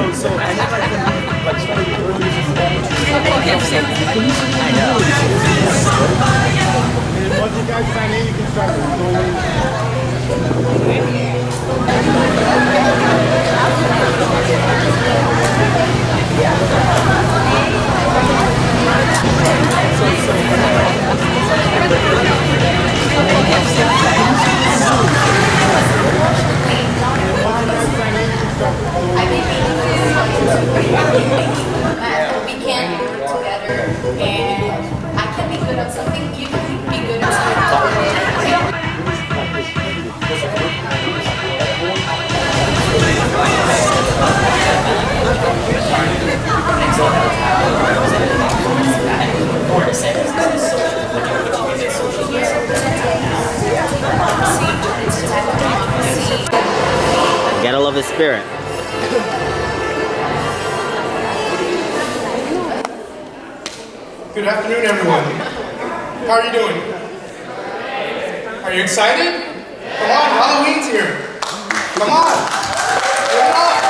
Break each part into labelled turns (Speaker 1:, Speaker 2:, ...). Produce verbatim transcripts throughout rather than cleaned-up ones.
Speaker 1: So, so I know like when like some of the earliest I know.
Speaker 2: And once you guys sign in, you can start
Speaker 3: We can work together, and I can be good at something, you can be good at something.
Speaker 1: Gotta love his spirit.
Speaker 2: Good afternoon, everyone. How are you doing? Are you excited? Come on, Halloween's here. Come on. Get it on.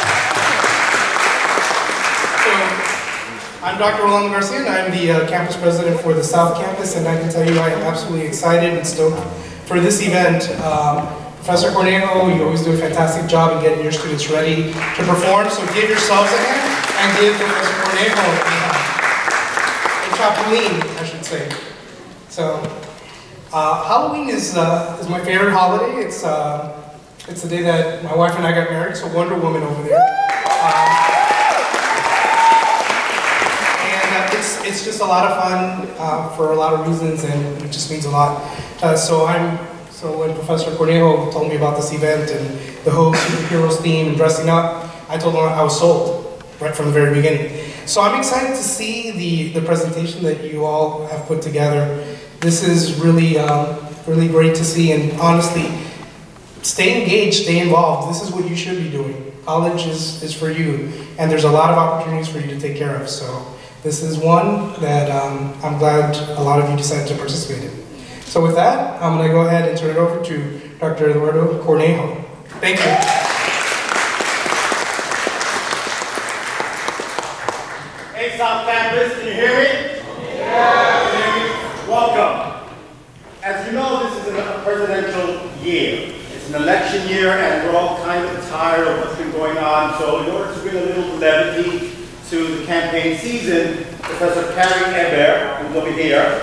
Speaker 2: So, I'm Doctor Rolando Garcia, and I'm the uh, campus president for the South Campus, and I can tell you I am absolutely excited and stoked for this event. Um, Professor Cornejo, you always do a fantastic job in getting your students ready to perform, so give yourselves a hand and give Professor Cornejo a hand. Trampoline, I should say. So, uh, Halloween is uh, is my favorite holiday. It's uh, it's the day that my wife and I got married. So Wonder Woman over there, um, and uh, it's it's just a lot of fun uh, for a lot of reasons, and it just means a lot. Uh, so I'm so when Professor Cornejo told me about this event and the whole superheroes theme and dressing up, I told him I was sold right from the very beginning. So I'm excited to see the, the presentation that you all have put together. This is really, um, really great to see, and honestly, stay engaged, stay involved. This is what you should be doing. College is, is for you, and there's a lot of opportunities for you to take care of. So this is one that um, I'm glad a lot of you decided to participate in. So with that, I'm gonna go ahead and turn it over to Doctor Eduardo Cornejo. Thank you.
Speaker 4: Hey, South Campus, can you hear me? Yeah. Can you hear me? Welcome. As you know, this is a presidential year. It's an election year, and we're all kind of tired of what's been going on. So in order to bring a little levity to the campaign season, Professor Karen Ebert, who's over here,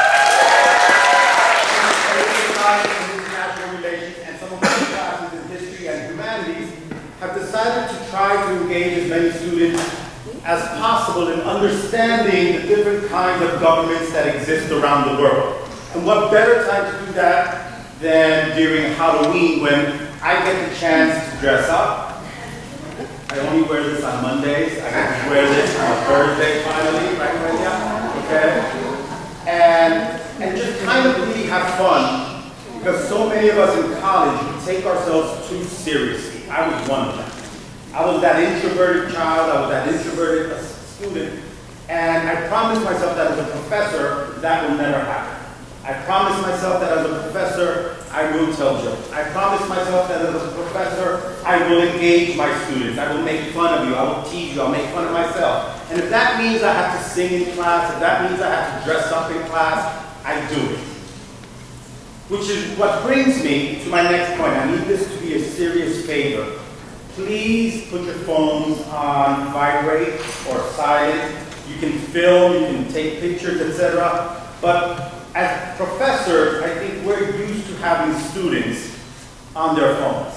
Speaker 4: international relations, and some of my classes in history and humanities, have decided to try to engage as many students as possible in understanding the different kinds of governments that exist around the world. And what better time to do that than during Halloween, when I get the chance to dress up. I only wear this on Mondays. I get to wear this on Thursday finally, right, Maria? Okay? And, and just kind of really have fun, because so many of us in college, we take ourselves too seriously. I was one of them. I was that introverted child, I was that introverted student, and I promised myself that as a professor, that will never happen. I promised myself that as a professor, I will tell jokes. I promised myself that as a professor, I will engage my students. I will make fun of you, I will tease you, I'll make fun of myself. And if that means I have to sing in class, if that means I have to dress up in class, I do it. Which is what brings me to my next point. I need this to be a serious favor. Please put your phones on vibrate or silent. You can film, you can take pictures, et cetera. But as professors, I think we're used to having students on their phones.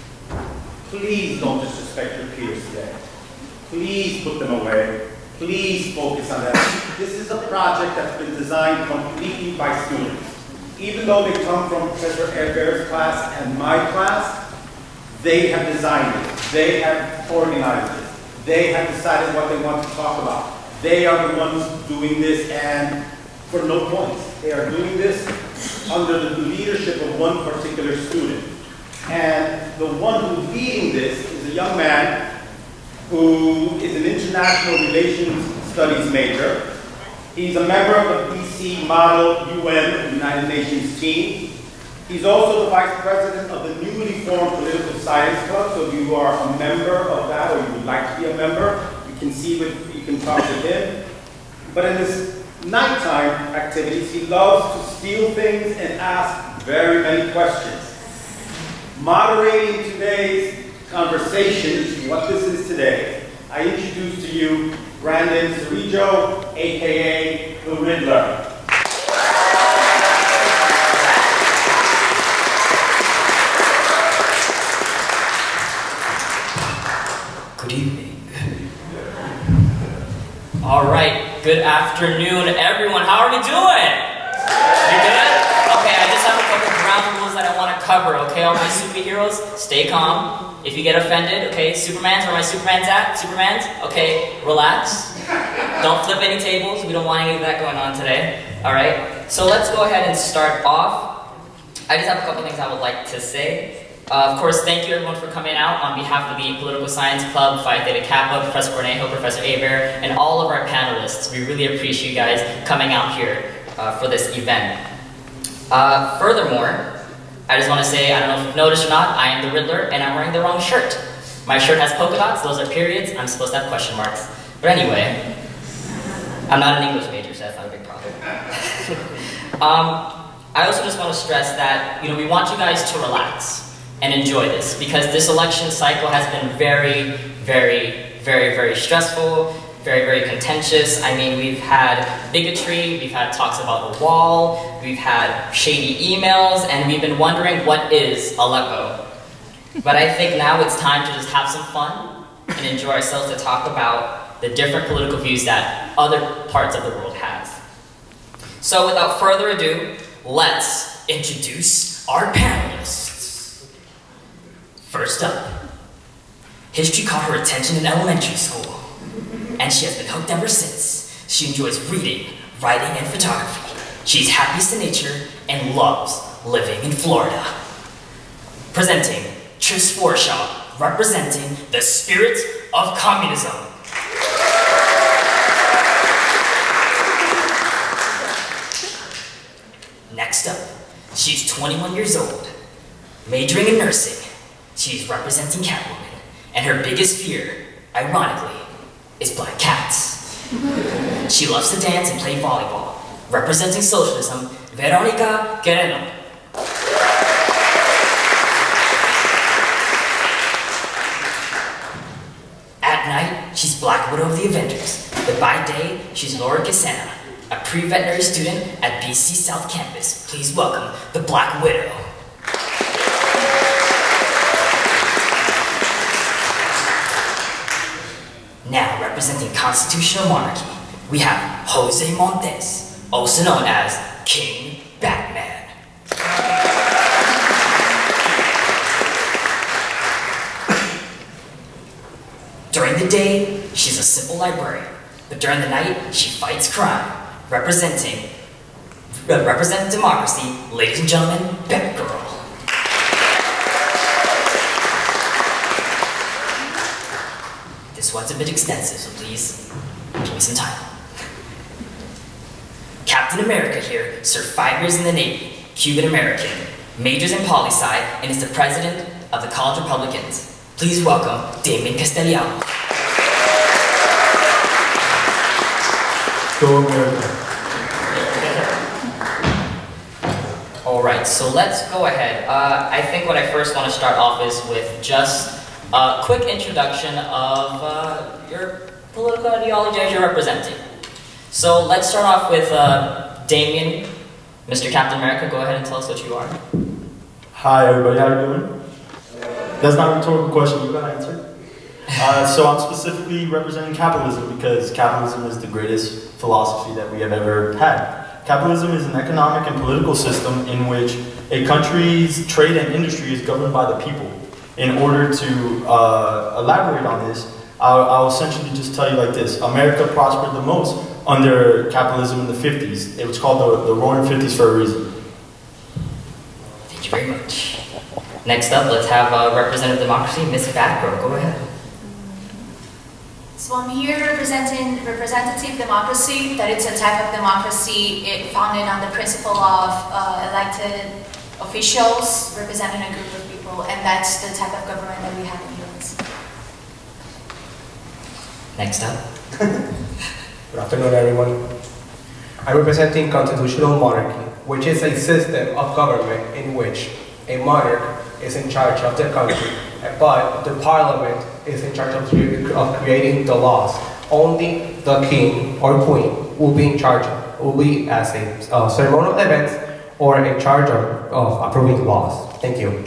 Speaker 4: Please don't disrespect your peers today. Please put them away. Please focus on that. This is a project that's been designed completely by students. Even though they come from Professor Ebert's class and my class, they have designed it. They have organized it. They have decided what they want to talk about. They are the ones doing this, and for no points. They are doing this under the leadership of one particular student. And the one who's leading this is a young man who is an international relations studies major. He's a member of the B C Model U N United Nations team. He's also the vice president of the newly formed Political Science Club, so if you are a member of that or you would like to be a member, you can see what, you can talk with him. But in his nighttime activities, he loves to steal things and ask very many questions. Moderating today's conversation, what this is today, I introduce to you Brandon Cerrillo, aka the Riddler.
Speaker 5: Good evening. All right, good afternoon, everyone. How are we doing? You good? Okay, I just have a couple ground rules that I want to cover, okay? All my superheroes, stay calm. If you get offended, okay, Supermans, where my Supermans at? Supermans? Okay, relax. Don't flip any tables. We don't want any of that going on today. All right, so let's go ahead and start off. I just have a couple things I would like to say. Uh, of course, thank you everyone for coming out on behalf of the Political Science Club, Phi Theta Kappa, Professor Cornejo, Professor Aver, and all of our panelists. We really appreciate you guys coming out here uh, for this event. Uh, furthermore, I just want to say, I don't know if you've noticed or not, I am the Riddler, and I'm wearing the wrong shirt. My shirt has polka dots, those are periods, I'm supposed to have question marks. But anyway, I'm not an English major, so that's not a big problem. um, I also just want to stress that, you know, we want you guys to relax and enjoy this, because this election cycle has been very, very, very, very stressful, very, very contentious. I mean, we've had bigotry, we've had talks about the wall, we've had shady emails, and we've been wondering what is Aleppo. But I think now it's time to just have some fun and enjoy ourselves to talk about the different political views that other parts of the world have. So without further ado, let's introduce our panelists. First up, history caught her attention in elementary school, and she has been hooked ever since. She enjoys reading, writing, and photography. She's happiest in nature and loves living in Florida. Presenting Tris Forshaw, representing the spirit of communism. Next up, she's twenty-one years old, majoring in nursing. She's representing Catwoman, and her biggest fear, ironically, is black cats. She loves to dance and play volleyball, representing socialism, Veronica Guerrero. At night, she's Black Widow of the Avengers, but by day, she's Laura Cassana, a pre-veterinary student at BCSouth campus. Please welcome the Black Widow. Now, representing constitutional monarchy, we have Jose Montes, also known as King Batman. During the day, she's a simple librarian, but during the night, she fights crime, representing, uh, representing democracy, ladies and gentlemen, Batgirl. This one's a bit extensive, so please give me some time. Captain America here served five years in the Navy, Cuban American, majors in poli-sci, and is the president of the College Republicans. Please welcome Damien Castellanos.
Speaker 6: Go America.
Speaker 5: All right, so let's go ahead. Uh, I think what I first want to start off is with just a quick introduction of uh, your political ideology as you're representing. So let's start off with uh, Damien, Mister Captain America. Go ahead and tell us what you are.
Speaker 6: Hi everybody, how you doing? That's not a rhetorical question, you gotta answer. Uh, so I'm specifically representing capitalism because capitalism is the greatest philosophy that we have ever had. Capitalism is an economic and political system in which a country's trade and industry is governed by the people. In order to uh, elaborate on this, I'll, I'll essentially just tell you like this. America prospered the most under capitalism in the fifties. It was called the, the Roaring Fifties for a reason.
Speaker 5: Thank you very much. Next up, let's have uh, Representative Democracy, Miss Batgirl. Go ahead.
Speaker 3: So I'm here representing representative democracy, that it's a type of democracy it founded on the principle of uh, elected officials representing a group of people, and that's the type of government that we have in the U S.
Speaker 5: Next up.
Speaker 7: Good afternoon, everyone. I'm representing constitutional monarchy, which is a system of government in which a monarch is in charge of the country, but the parliament is in charge of, of creating the laws. Only the king or queen will be in charge, will be as a uh, ceremonial events or in charge of, of approving laws. Thank you.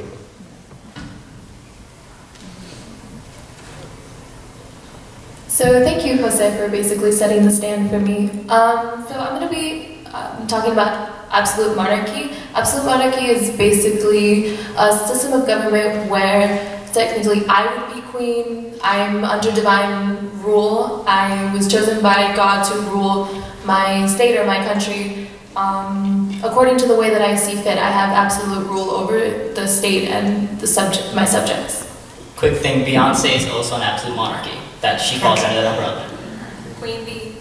Speaker 8: So thank you, Jose, for basically setting the stand for me. Um, so I'm going to be um, talking about absolute monarchy. Absolute monarchy is basically a system of government where technically I would be queen, I'm under divine rule, I was chosen by God to rule my state or my country um, according to the way that I see fit. I have absolute rule over the state and the subject, my subjects.
Speaker 5: Quick thing, Beyonce is also an absolute monarchy. That she falls under that umbrella.
Speaker 9: Queen Bee.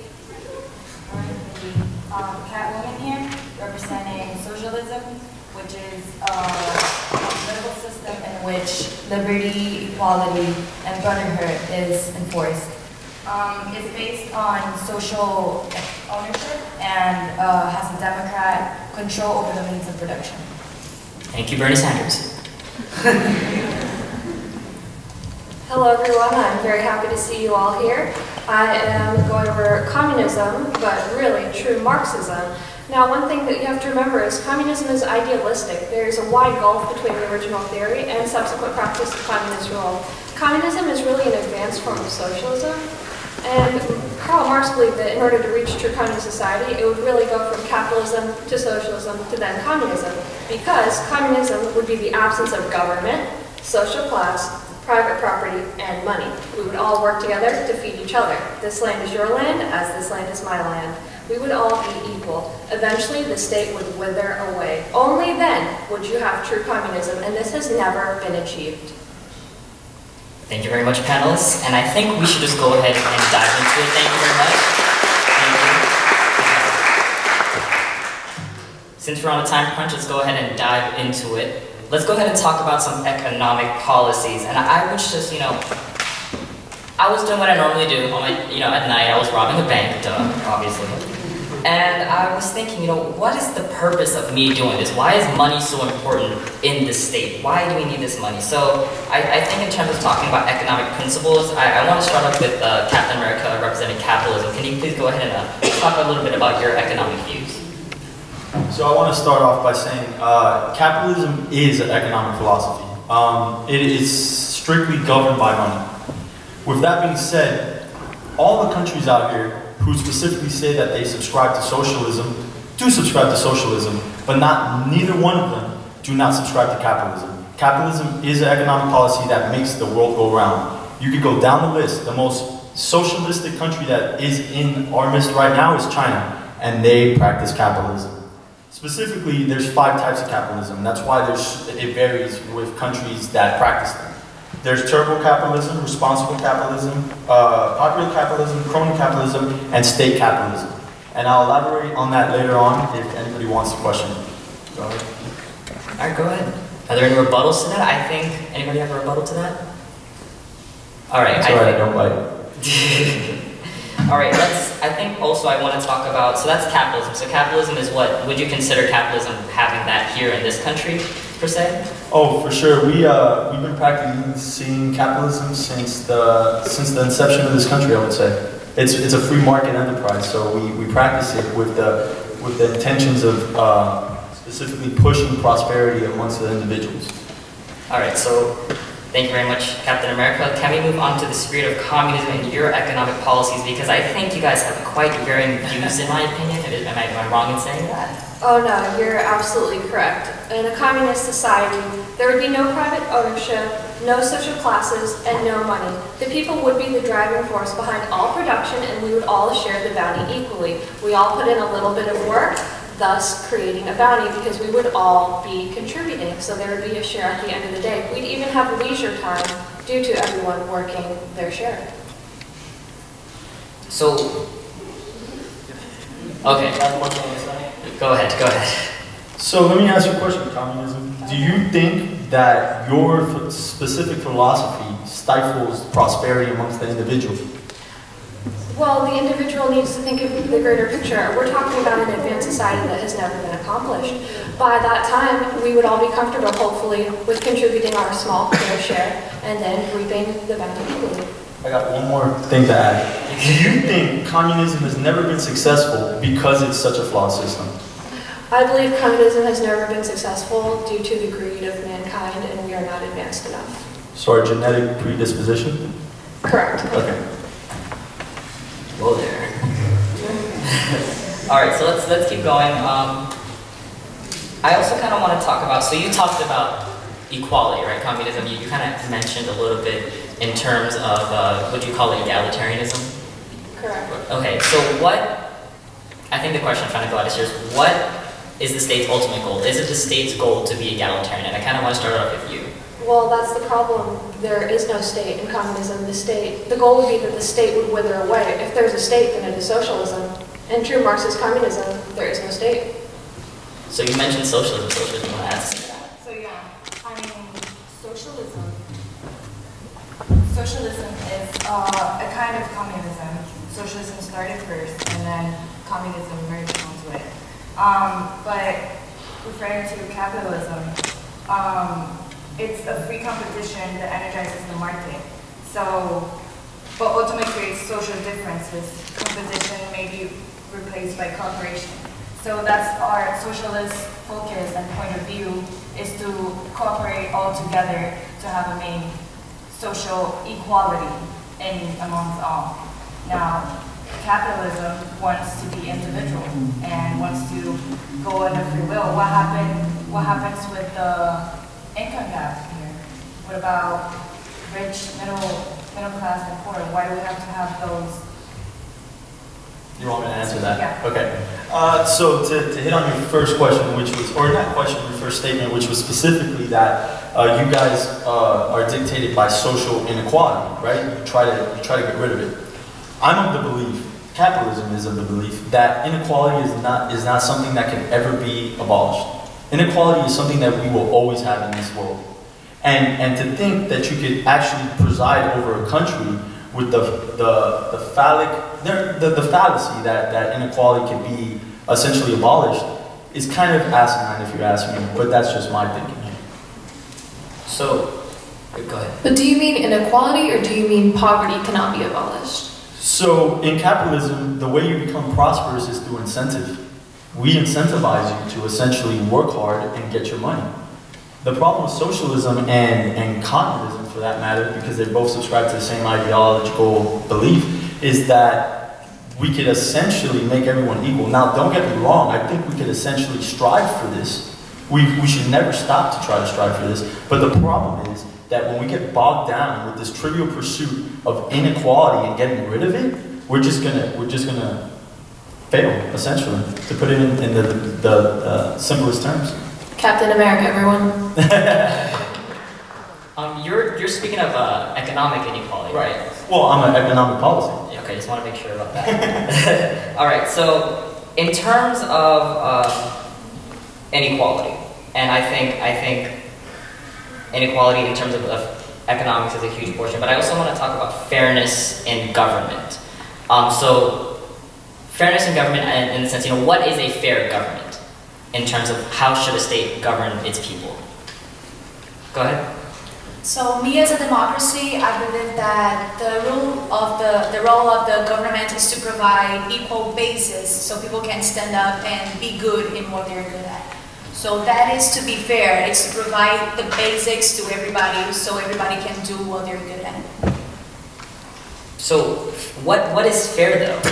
Speaker 9: Um, Catwoman here, representing socialism, which is uh, a political system in which liberty, equality, and brotherhood is enforced. Um, it's based on social ownership and uh, has a democrat control over the means of production.
Speaker 5: Thank you, Bernie Sanders.
Speaker 10: Hello everyone, I'm very happy to see you all here. I am going over communism, but really true Marxism. Now one thing that you have to remember is communism is idealistic. There is a wide gulf between the original theory and subsequent practice of communist rule. Communism is really an advanced form of socialism, and Karl Marx believed that in order to reach true communist society, it would really go from capitalism to socialism to then communism, because communism would be the absence of government, social class, private property, and money. We would all work together to feed each other. This land is your land, as this land is my land. We would all be equal. Eventually, the state would wither away. Only then would you have true communism, and this has never been achieved.
Speaker 5: Thank you very much, panelists. And I think we should just go ahead and dive into it. Thank you very much. Thank you. Since we're on a time crunch, let's go ahead and dive into it. Let's go ahead and talk about some economic policies. And I was just, you know, I was doing what I normally do on my, you know, at night. I was robbing a bank, duh, obviously. And I was thinking, you know, what is the purpose of me doing this? Why is money so important in this state? Why do we need this money? So I, I think in terms of talking about economic principles, I, I want to start off with uh, Captain America representing capitalism. Can you please go ahead and uh, talk a little bit about your economic views?
Speaker 6: So I want to start off by saying uh, capitalism is an economic philosophy. Um, it is strictly governed by money. With that being said, all the countries out here who specifically say that they subscribe to socialism do subscribe to socialism, but not neither one of them do not subscribe to capitalism. Capitalism is an economic policy that makes the world go round. You could go down the list. The most socialistic country that is in our midst right now is China, and they practice capitalism. Specifically, there's five types of capitalism, and that's why there's, it varies with countries that practice them. There's turbo capitalism, responsible capitalism, uh, popular capitalism, crony capitalism, and state capitalism. And I'll elaborate on that later on if anybody wants to question. Go ahead.
Speaker 5: All right, go ahead. Are there any rebuttals to that? I think, anybody have a rebuttal to that? All right.
Speaker 6: That's
Speaker 5: I
Speaker 6: all right,
Speaker 5: think,
Speaker 6: don't bite.
Speaker 5: All right, let's, I think also I want to talk about, so that's capitalism. So capitalism is what, would you consider capitalism having that here in this country, per se?
Speaker 6: Oh, for sure. We, uh, we've been practicing capitalism since the, since the inception of this country, I would say. It's, it's a free market enterprise, so we, we practice it with the, with the intentions of uh, specifically pushing prosperity amongst the individuals.
Speaker 5: All right, so thank you very much, Captain America. Can we move on to the spirit of communism and your economic policies? Because I think you guys have quite varying views, in my opinion. Am I, am I wrong in saying that?
Speaker 10: Oh no, you're absolutely correct. In a communist society, there would be no private ownership, no social classes, and no money. The people would be the driving force behind all production, and we would all share the bounty equally. We all put in a little bit of work, thus creating a bounty, because we would all be contributing. So there would be a share at the end of the day. We'd even have leisure time due to everyone working their share.
Speaker 5: So, okay. Go ahead, go ahead.
Speaker 6: So let me ask you a question, communism. Do you think that your f- specific philosophy stifles prosperity amongst the individual?
Speaker 10: Well, the individual needs to think of the greater picture. We're talking about an advanced society that has never been accomplished. By that time, we would all be comfortable, hopefully, with contributing our small fair share and then reaping the benefit.
Speaker 6: I got one more thing to add. Do you think communism has never been successful because it's such a flawed system?
Speaker 10: I believe communism has never been successful due to the greed of mankind, and we are not advanced enough.
Speaker 6: So our genetic predisposition?
Speaker 10: Correct.
Speaker 6: Okay.
Speaker 5: Whoa there. All right, so let's let's keep going. Um, I also kind of want to talk about. So you talked about equality, right? Communism. You, you kind of mentioned a little bit in terms of uh, what do you call it, egalitarianism?
Speaker 10: Correct.
Speaker 5: Okay. So what? I think the question I'm trying to go at is here is what is the state's ultimate goal? Is it the state's goal to be egalitarian? And I kind of want to start off with you.
Speaker 10: Well, that's the problem. There is no state in communism. The state, the goal would be that the state would wither away. If there's a state, then it is socialism. In true Marxist communism, there is no state.
Speaker 5: So you mentioned socialism. Socialism, you want to add to that?
Speaker 9: So yeah, I mean, socialism. Socialism is uh, a kind of communism. Socialism started first, and then communism merged onto it. Um, but referring to capitalism, um, it's a free competition that energizes the market. So, but ultimately creates social differences. Competition may be replaced by cooperation. So that's our socialist focus and point of view, is to cooperate all together to have a main social equality in amongst all. Now, capitalism wants to be individual and wants to go under free will. What happen, what happens with the income gap here? What about rich, middle, middle class, and poor? Why do we have to have those?
Speaker 6: You want me to answer that?
Speaker 9: Yeah.
Speaker 6: Okay. Uh, so to, to hit on your first question, which was, or not question, your first statement, which was specifically that uh, you guys uh, are dictated by social inequality, right? You try to you try to get rid of it. I'm of the belief, capitalism is of the belief that inequality is not is not something that can ever be abolished. Inequality is something that we will always have in this world. And and to think that you could actually preside over a country with the the, the phallic the, the fallacy that, that inequality can be essentially abolished is kind of asinine if you ask me, but that's just my thinking.
Speaker 5: So, go ahead.
Speaker 8: But do you mean inequality or do you mean poverty cannot be abolished?
Speaker 6: So in capitalism, the way you become prosperous is through incentive. We incentivize you to essentially work hard and get your money. The problem with socialism and, and communism, for that matter, because they both subscribe to the same ideological belief, is that we could essentially make everyone equal. Now, don't get me wrong, I think we could essentially strive for this. We, we should never stop to try to strive for this. But the problem is that when we get bogged down with this trivial pursuit of inequality and getting rid of it, we're just gonna, we're just gonna fail, essentially, to put it in, in the, the uh, simplest terms.
Speaker 8: Captain America, everyone.
Speaker 5: um, you're you're speaking of uh, economic inequality, right?
Speaker 6: Well, I'm an economic policy.
Speaker 5: Okay, just want to make sure about that. All right, so in terms of uh, inequality, and I think I think inequality in terms of, of economics is a huge portion, but I also want to talk about fairness in government. Um, so fairness in government, in, in the sense, you know, what is a fair government? In terms of how should a state govern its people? Go ahead.
Speaker 3: So me as a democracy, I believe that the role of the the role of the government is to provide equal basis so people can stand up and be good in what they're good at. So that is to be fair. It's to provide the basics to everybody so everybody can do what they're good at.
Speaker 5: So what what is fair though?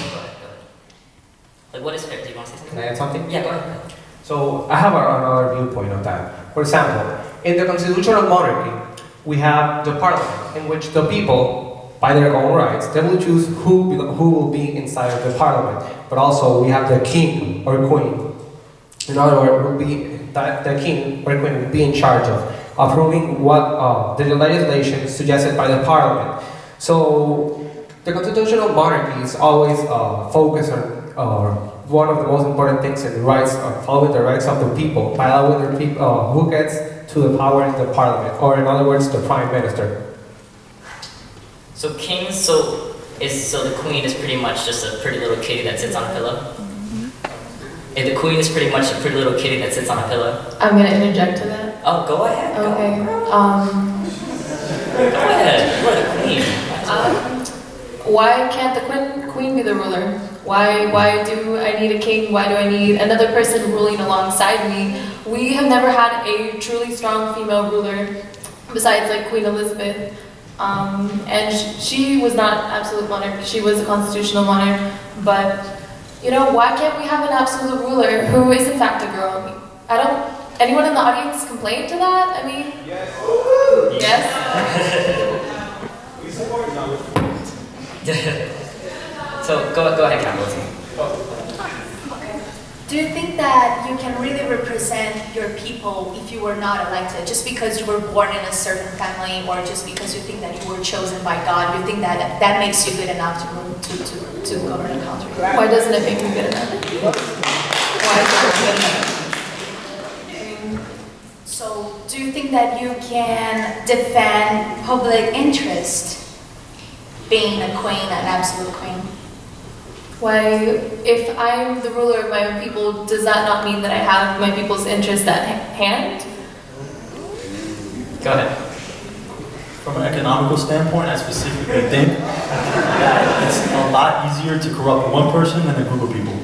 Speaker 5: Like, what is fair? Do you want to say something?
Speaker 7: Can I add something?
Speaker 5: Yeah, go ahead.
Speaker 7: So I have another viewpoint on that. For example, in the constitutional monarchy, we have the parliament, in which the people, by their own rights, they will choose who, who will be inside of the parliament. But also, we have the king or queen. In other words, will be that the king or queen will be in charge of approving what uh, the legislation suggested by the parliament. So the constitutional monarchy is always uh, focused on uh, one of the most important things in the rights, uh, following the rights of the people, by allowing the people uh, who gets to the power in the parliament, or in other words, the prime minister.
Speaker 5: So kings, so is so the queen is pretty much just a pretty little kitty that sits on a pillow. And the queen is pretty much a pretty little kitty that sits on a pillow.
Speaker 8: I'm gonna interject to that.
Speaker 5: Oh, go ahead.
Speaker 8: Okay.
Speaker 5: Go,
Speaker 8: Um,
Speaker 5: go ahead. You are the queen.
Speaker 8: um, why can't the queen queen be the ruler? Why why do I need a king? Why do I need another person ruling alongside me? We have never had a truly strong female ruler besides like Queen Elizabeth. Um, and sh she was not absolute monarch. She was a constitutional monarch. But you know, why can't we have an absolute ruler who is in fact a girl? I don't. Anyone in the audience complain to that? I mean,
Speaker 4: Yes.
Speaker 8: yes.
Speaker 4: We support you.
Speaker 5: So go go ahead, capitalism.
Speaker 3: Do you think that you can really represent your people if you were not elected? Just because you were born in a certain family, or just because you think that you were chosen by God, you think that that makes you good enough to to to, to govern a country?
Speaker 8: Why doesn't it make me good enough? Why isn't it good enough?
Speaker 3: So, do you think that you can defend public interest being a queen, an absolute queen?
Speaker 8: Why, if I'm the ruler of my own people, does that not mean that I have my people's interests at hand?
Speaker 5: Go ahead.
Speaker 6: From an economical standpoint, I specifically think that it's a lot easier to corrupt one person than a group of people.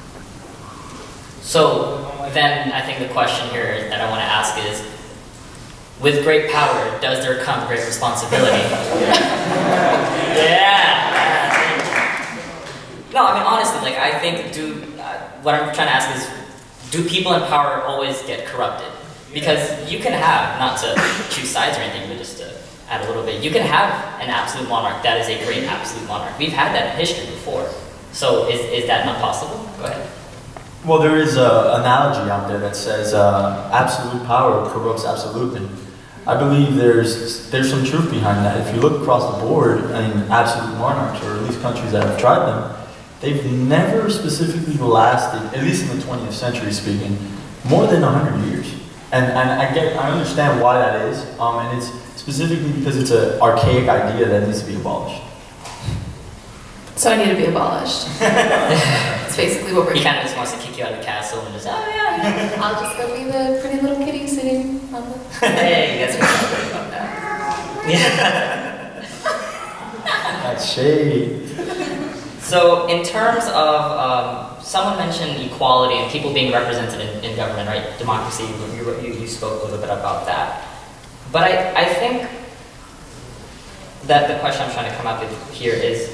Speaker 5: So then I think the question here that I want to ask is, with great power, does there come great responsibility? Yeah. No, I mean, honestly, like, I think, do, uh, what I'm trying to ask is, do people in power always get corrupted? Because you can have, not to choose sides or anything, but just to add a little bit, you can have an absolute monarch that is a great absolute monarch. We've had that in history before. So is, is that not possible? Go ahead.
Speaker 6: Well, there is an analogy out there that says uh, absolute power corrupts absolutely. I believe there's there's some truth behind that. If you look across the board, I mean, absolute monarchs, or at least countries that have tried them, they've never specifically lasted, at least in the twentieth century speaking, more than one hundred years. And, and I get, I understand why that is, um, and it's specifically because it's an archaic idea that needs to be abolished.
Speaker 8: So I need to be abolished. That's basically what we're
Speaker 5: He
Speaker 8: doing.
Speaker 5: kind of just wants to kick you out of the castle and just, oh yeah, yeah.
Speaker 8: I'll just go be the pretty little kitty sitting on the...
Speaker 5: Hey, that's what I'm talking about that. Yeah.
Speaker 6: That's shade.
Speaker 5: So in terms of, um, someone mentioned equality and people being represented in, in government, right? Democracy, you, you, you spoke a little bit about that. But I, I think that the question I'm trying to come up with here is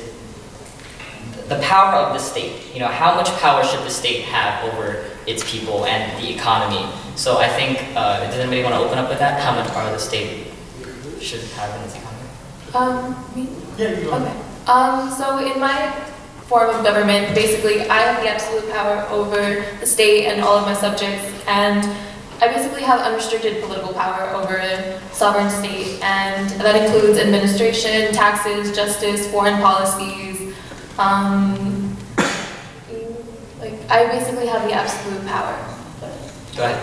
Speaker 5: the power of the state. You know, how much power should the state have over its people and the economy? So I think, uh, does anybody want to open up with that? How much power the state should have in its economy?
Speaker 8: Um, me?
Speaker 6: Yeah, you are.
Speaker 8: Okay. Um, so in my form of government, basically, I have the absolute power over the state and all of my subjects, and I basically have unrestricted political power over a sovereign state, and that includes administration, taxes, justice, foreign policies. Um, like, I basically have the absolute power.
Speaker 5: Go ahead.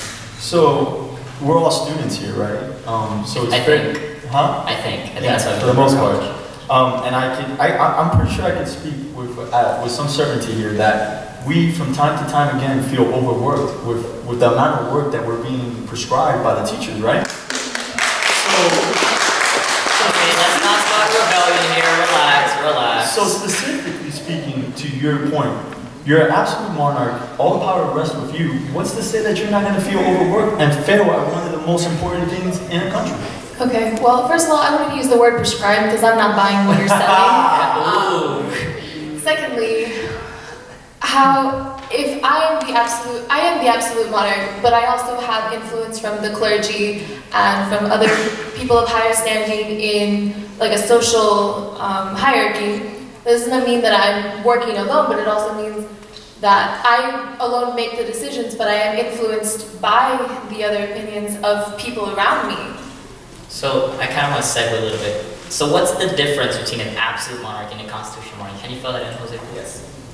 Speaker 6: So, we're all students here, right? Um, so it's
Speaker 5: I
Speaker 6: fair-
Speaker 5: think.
Speaker 6: Huh?
Speaker 5: I think. I think
Speaker 6: Yeah,
Speaker 5: that's what
Speaker 6: for the most part. Um, and I can, I, I- I'm pretty sure I can speak with, uh, with some certainty here that we, from time to time again, feel overworked with, with the amount of work that we're being prescribed by the teachers, right? So,
Speaker 5: Okay, let's not talk rebellion here. Relax, relax.
Speaker 6: so specifically speaking to your point, you're an absolute monarch, all the power rests with you. What's to say that you're not going to feel overworked and fail at one of the most important things in a country?
Speaker 8: Okay, well, first of all, I wouldn't use the word prescribed because I'm not buying what you're selling. Um, secondly, how, if I am the absolute, I am the absolute monarch, but I also have influence from the clergy and from other people of higher standing in like a social um, hierarchy. This doesn't mean that I'm working alone, but it also means that I alone make the decisions, but I am influenced by the other opinions of people around me.
Speaker 5: So I kind of want to segue a little bit. So what's the difference between an absolute monarchy and a constitutional monarchy? Can you fill that in, Jose, please?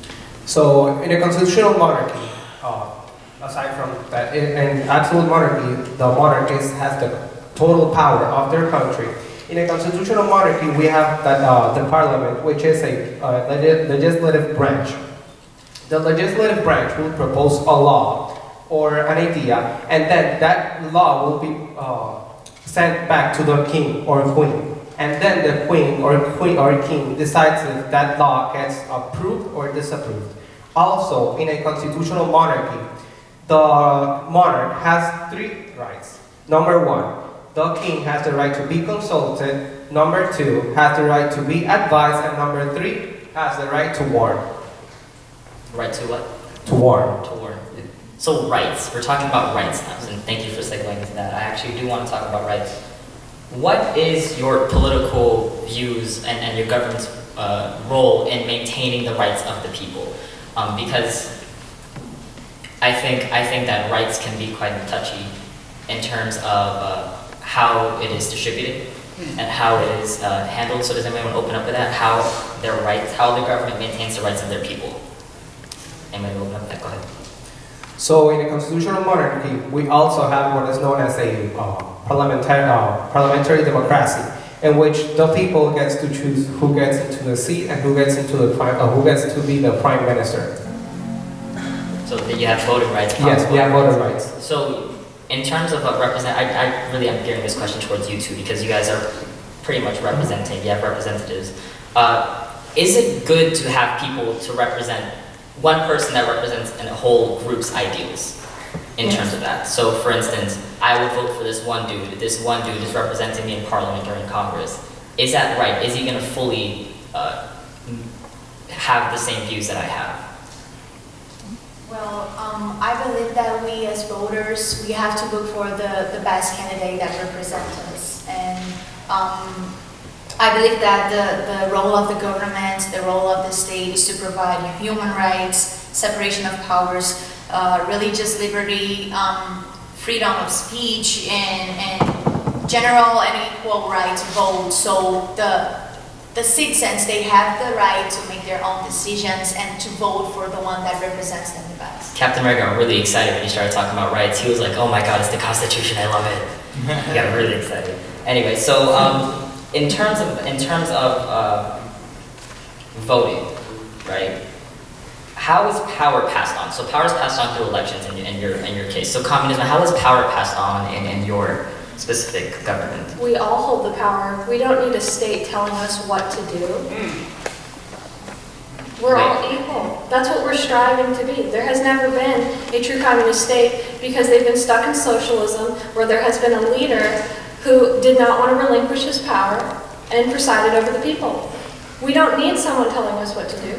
Speaker 7: So in a constitutional monarchy, uh, aside from that, in an absolute monarchy, the monarch is, has the total power of their country. In a constitutional monarchy, we have that, uh, the parliament, which is a uh, leg legislative branch. The legislative branch will propose a law or an idea, and then that law will be uh, sent back to the king or queen. And then the queen or queen or king decides if that law gets approved or disapproved. Also, in a constitutional monarchy, the monarch has three rights. Number one, the king has the right to be consulted. Number two, has the right to be advised. And number three, has the right to warn.
Speaker 5: Right to what?
Speaker 7: To warn.
Speaker 5: To warn. So rights, we're talking about rights now, and thank you for segueing into that. I actually do want to talk about rights. What is your political views and, and your government's uh, role in maintaining the rights of the people? Um, because I think, I think that rights can be quite touchy in terms of uh, how it is distributed and how it is uh, handled. So does anyone want to open up with that? How their rights, how the government maintains the rights of their people? Anyone open up with that? Go ahead.
Speaker 7: So in a constitutional monarchy, we also have what is known as a uh, parliamentary, uh, parliamentary democracy, in which the people gets to choose who gets into the seat and who gets into the prime, uh, who gets to be the prime minister.
Speaker 5: So that you have voting rights.
Speaker 7: Yes, we have voting rights.
Speaker 5: So in terms of uh, represent, I, I really am gearing this question towards you two because you guys are pretty much representing. You have representatives. Uh, is it good to have people to represent? One person that represents a whole group's ideals in yes. terms of that. So for instance, I would vote for this one dude. This one dude is representing me in Parliament or in Congress. Is that right? Is he going to fully uh, have the same views that I have?
Speaker 3: Well, um, I believe that we as voters, we have to look for the, the best candidate that represents us. And um, I believe that the, the role of the government, the role of the state is to provide human rights, separation of powers, uh, religious liberty, um, freedom of speech, and, and general and equal right to vote. So the, the citizens, they have the right to make their own decisions and to vote for the one that represents them the best.
Speaker 5: Captain America got really excited when he started talking about rights. He was like, oh my God, it's the Constitution, I love it. He got really excited. Anyway, so, um, In terms of in terms of uh, voting, right? How is power passed on? So power is passed on through elections in, in your in your case. So communism, how is power passed on in, in your specific government?
Speaker 10: We all hold the power. We don't need a state telling us what to do. We're all equal. That's what we're striving to be. There has never been a true communist state because they've been stuck in socialism where there has been a leader who did not want to relinquish his power and presided over the people. We don't need someone telling us what to do.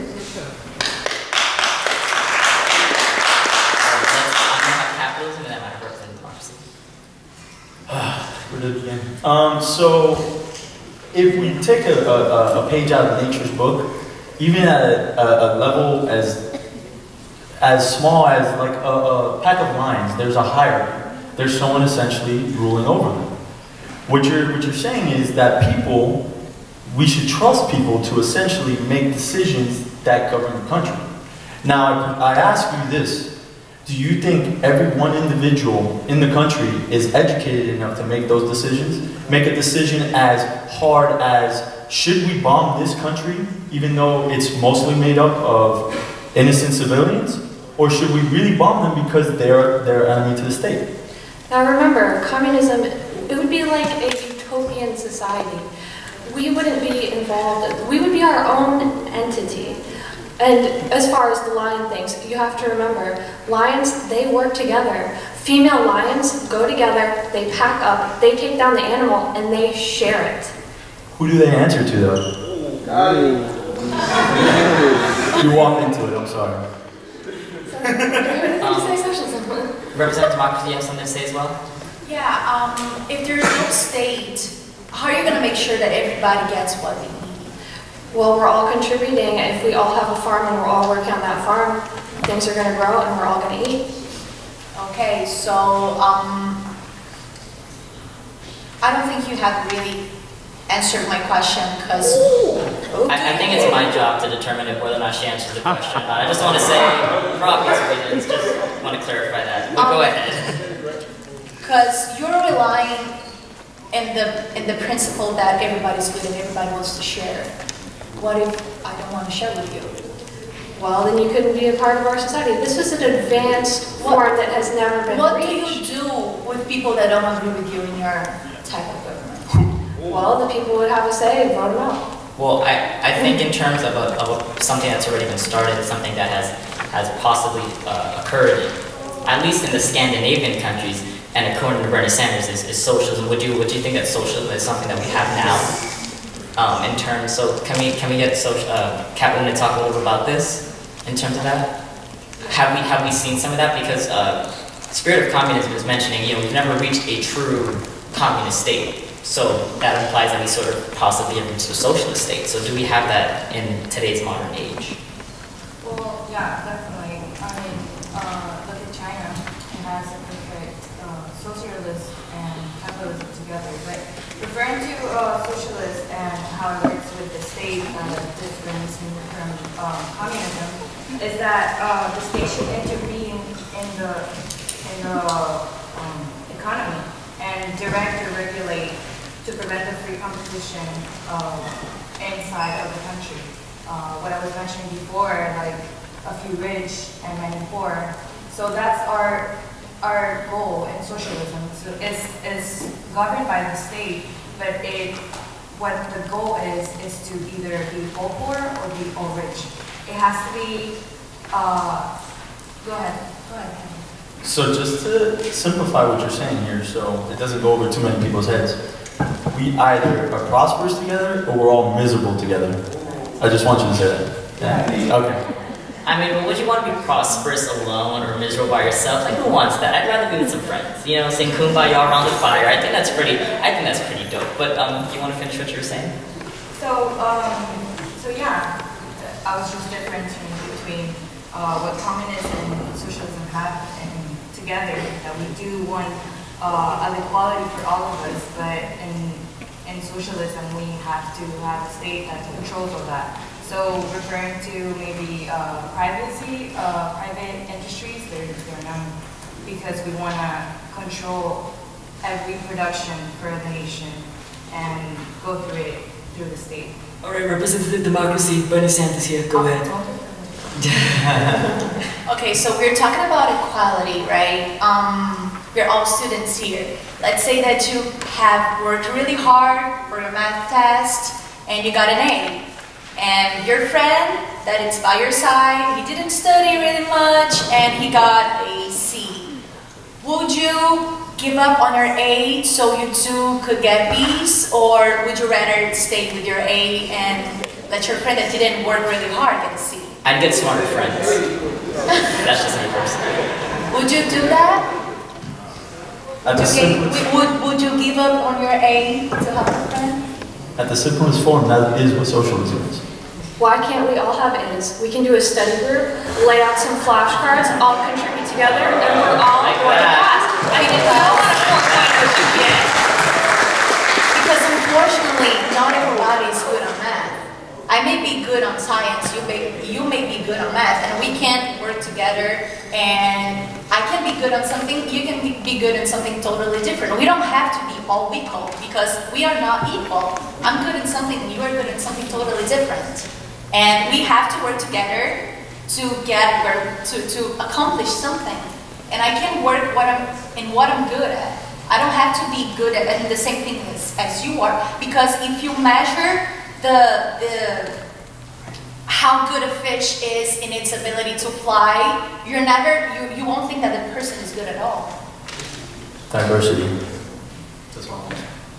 Speaker 5: Capitalism and that might represent democracy.
Speaker 6: Where did it begin? Um, so, if we take a, a, a page out of nature's book, even at a, a, a level as as small as like a, a pack of lions, there's a hierarchy. There's someone essentially ruling over them. What you're, what you're saying is that people, we should trust people to essentially make decisions that govern the country. Now, I ask you this, do you think every one individual in the country is educated enough to make those decisions? Make a decision as hard as, should we bomb this country, even though it's mostly made up of innocent civilians? Or should we really bomb them because they're, they're enemy to the state?
Speaker 10: Now remember, communism, it would be like a utopian society. We wouldn't be involved, we would be our own entity. And as far as the lion things, you have to remember, lions, they work together. Female lions go together, they pack up, they take down the animal, and they share it.
Speaker 6: Who do they answer to, though? You walked into it, I'm sorry.
Speaker 5: um, represent democracy, you have something to say as well?
Speaker 3: Yeah, um, if there's no state, how are you going to make sure that everybody gets what they need?
Speaker 10: Well, we're all contributing. If we all have a farm and we're all working on that farm, things are going to grow and we're all going to eat.
Speaker 3: Okay, so um, I don't think you have really answered my question because
Speaker 5: I, I think it's my job to determine if whether or not she answered the question or not. I just want to say, for obvious reasons, just want to clarify that. But go ahead.
Speaker 3: Because you're relying in the in the principle that everybody's good and everybody wants to share. What if I don't want to share with you?
Speaker 10: Well, then you couldn't be a part of our society. This was an advanced form that has never been
Speaker 3: What
Speaker 10: reached.
Speaker 3: do you do with people that don't agree with you in your type of government?
Speaker 10: Well, the people would have a say and vote them out.
Speaker 5: Well, I, I think in terms of, a, of a, something that's already been started, something that has, has possibly uh, occurred, at least in the Scandinavian countries, and according to Bernie Sanders, is, is socialism. Would you, would you think that socialism is something that we have now? Um, in terms, so can we, can we get social, uh, Catwoman to talk a little bit about this, in terms of that? Have we, have we seen some of that? Because uh, Spirit of Communism is mentioning, you know, we've never reached a true communist state. So that implies that we sort of possibly have reached a socialist state. So do we have that in today's modern age?
Speaker 9: Well, yeah, definitely. I mean, uh, look at China. It has a perfect uh, socialist and capitalism together. But referring to uh, socialist and how it works with the state and the difference from um, communism is that uh, the state should intervene in the in the um, economy and direct or regulate to prevent the free competition uh, inside of the country. Uh, what I was mentioning before, like a few rich and many poor. So that's our our goal in socialism. So it's, it's governed by the state, but it what the goal is is to either be all poor or be all rich. It has to be. Uh, go ahead. Go ahead.
Speaker 6: So just to simplify what you're saying here, so it doesn't go over too many people's heads. We either are prosperous together or we're all miserable together. I just want you to say that. Yeah. Okay.
Speaker 5: I mean, would you want to be prosperous alone or miserable by yourself? Like, who wants that? I'd rather be with some friends. You know, sing kumbaya around the fire. I think that's pretty. I think that's pretty dope. But um, you want to finish what you were saying?
Speaker 9: So um, so yeah, I was just differentiating between uh, what communism and socialism have and together. That we do want uh, an equality for all of us, but in in socialism we have to have a state that controls all that. So referring to maybe uh, privacy, uh, private industries, they're, they're none, because we want to control every production for the nation and go through it through the state.
Speaker 11: All right, representative democracy, Bernie Sanders here, go ahead.
Speaker 3: Okay, so we're talking about equality, right? Um, we're all students here. Let's say that you have worked really hard for your math test and you got an A. And your friend that is by your side, he didn't study really much and he got a C. Would you give up on your A so you two could get B's, or would you rather stay with your A and let your friend that didn't work really hard get a C?
Speaker 5: I'd get smarter friends. That's just me personally.
Speaker 3: Would you do that?
Speaker 6: At the,
Speaker 3: Okay,
Speaker 6: simplest,
Speaker 3: would, would you give up on your A to help a friend?
Speaker 6: at the simplest form, that is what socialism is.
Speaker 10: Why can't we all have A's? We can do a study group, lay out some flashcards, all contribute together, and we're all
Speaker 5: Like
Speaker 10: going to
Speaker 5: that.
Speaker 10: pass. I mean, if you don't want a four point oh G P A.
Speaker 3: Because unfortunately, not everybody is good on math. I may be good on science, you may, you may be good on math, and we can't work together, and I can be good on something, you can be, be good on something totally different. We don't have to be all equal, because we are not equal. I'm good at something, and you are good at something totally different. And we have to work together to get where, to, to accomplish something. And I can work what I'm, in what I'm good at. I don't have to be good at, at the same thing as, as you are, because if you measure the, the, how good a fish is in its ability to fly, you're never, you, you won't think that the person is good at all.
Speaker 6: Diversity. That's one.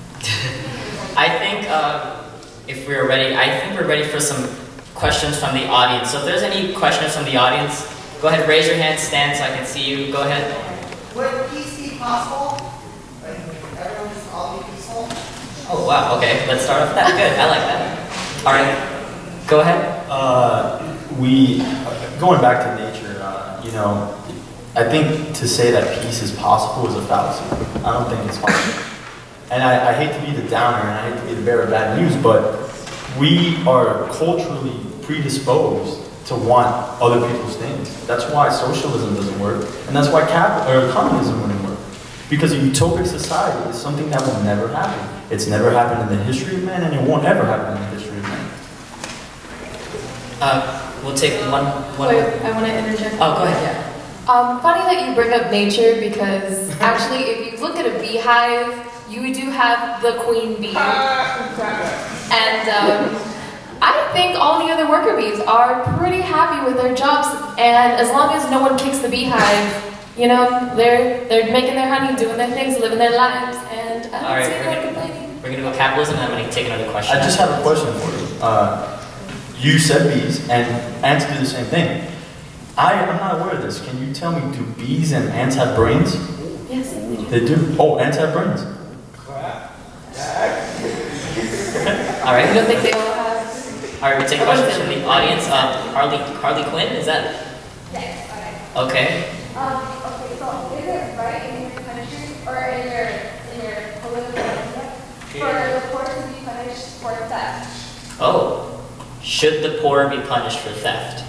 Speaker 5: I think uh, if we're ready, I think we're ready for some questions from the audience. So if there's any questions from the audience, go ahead, raise your hand, stand so I can see you. Go ahead.
Speaker 12: Would peace be possible? Like, everyone just all be peaceful?
Speaker 5: Oh wow, okay, let's start off with that. Good, I like that. All right, go ahead.
Speaker 6: Uh, we, going back to nature, uh, you know, I think to say that peace is possible is a fallacy. I don't think it's possible. and I, I hate to be the downer, and I hate to be the bearer of bad news, but we are culturally predisposed to want other people's things. That's why socialism doesn't work, and that's why cap or communism wouldn't work. Because a utopic society is something that will never happen. It's never happened in the history of man, and it won't ever happen in the history of man.
Speaker 5: Uh, we'll take one. one
Speaker 8: Wait, I want to interject.
Speaker 5: Oh, go ahead. Yeah.
Speaker 8: Um, funny that you bring up nature because actually, if you look at a beehive, you do have the queen bee, and um, I think all the other worker bees are pretty happy with their jobs, and as long as no one kicks the beehive, you know, they're they're making their honey, doing their things, living their lives, and I don't
Speaker 5: All right,
Speaker 8: see
Speaker 5: we're
Speaker 8: anyone
Speaker 5: gonna,
Speaker 8: complaining.
Speaker 5: we're gonna go capitalism, and I'm gonna take another question.
Speaker 6: I just have a question for you. Uh, you said bees, and ants do the same thing. I am not aware of this. Can you tell me, do bees and ants have brains?
Speaker 8: Yes, they do.
Speaker 6: They do. Oh, ants have brains.
Speaker 5: All right.
Speaker 8: I don't think they all have.
Speaker 5: All right, we'll take questions from the audience. Um, Harley, Harley Quinn, is that?
Speaker 10: Yes, okay.
Speaker 5: Okay.
Speaker 10: Um, okay, so is it right in your country, or in your, in your political agenda, for the poor to be punished for theft?
Speaker 5: Oh, should the poor be punished for theft?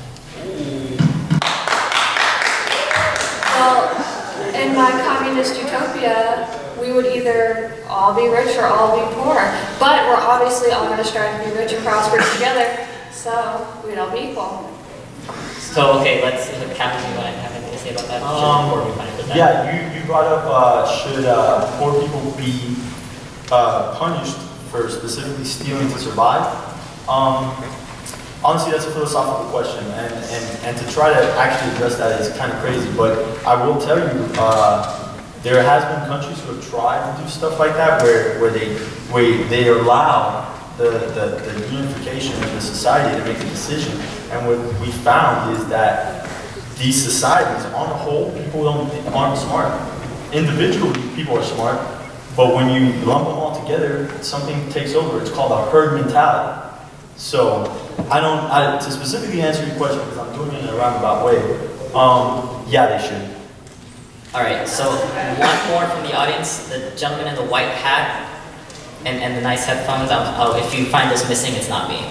Speaker 10: Well, in my communist utopia, we would either all be rich or all be poor. But we're obviously all going to strive to be rich and prosperous together, so we'd all be equal.
Speaker 5: So, okay, let's, Captain, you want to have anything to say about that? Should the poor be punished for theft?
Speaker 6: Yeah, you, you brought up uh, should uh, poor people be uh, punished for specifically stealing to survive? Um, honestly, that's a philosophical question, and, and, and to try to actually address that is kind of crazy, but I will tell you, uh, there has been countries who have tried to do stuff like that, where, where, they, where they allow the, the, the unification of the society to make a decision, and what we found is that these societies, on the whole, people don't, aren't smart. Individually, people are smart, but when you lump them all together, something takes over. It's called a herd mentality. So, I don't, I, to specifically answer your question, because I'm doing it in a roundabout way, um, yeah, they should.
Speaker 5: All right, so one more from the audience, the gentleman in the white hat and, and the nice headphones. Um, oh, if you find this missing, it's not me.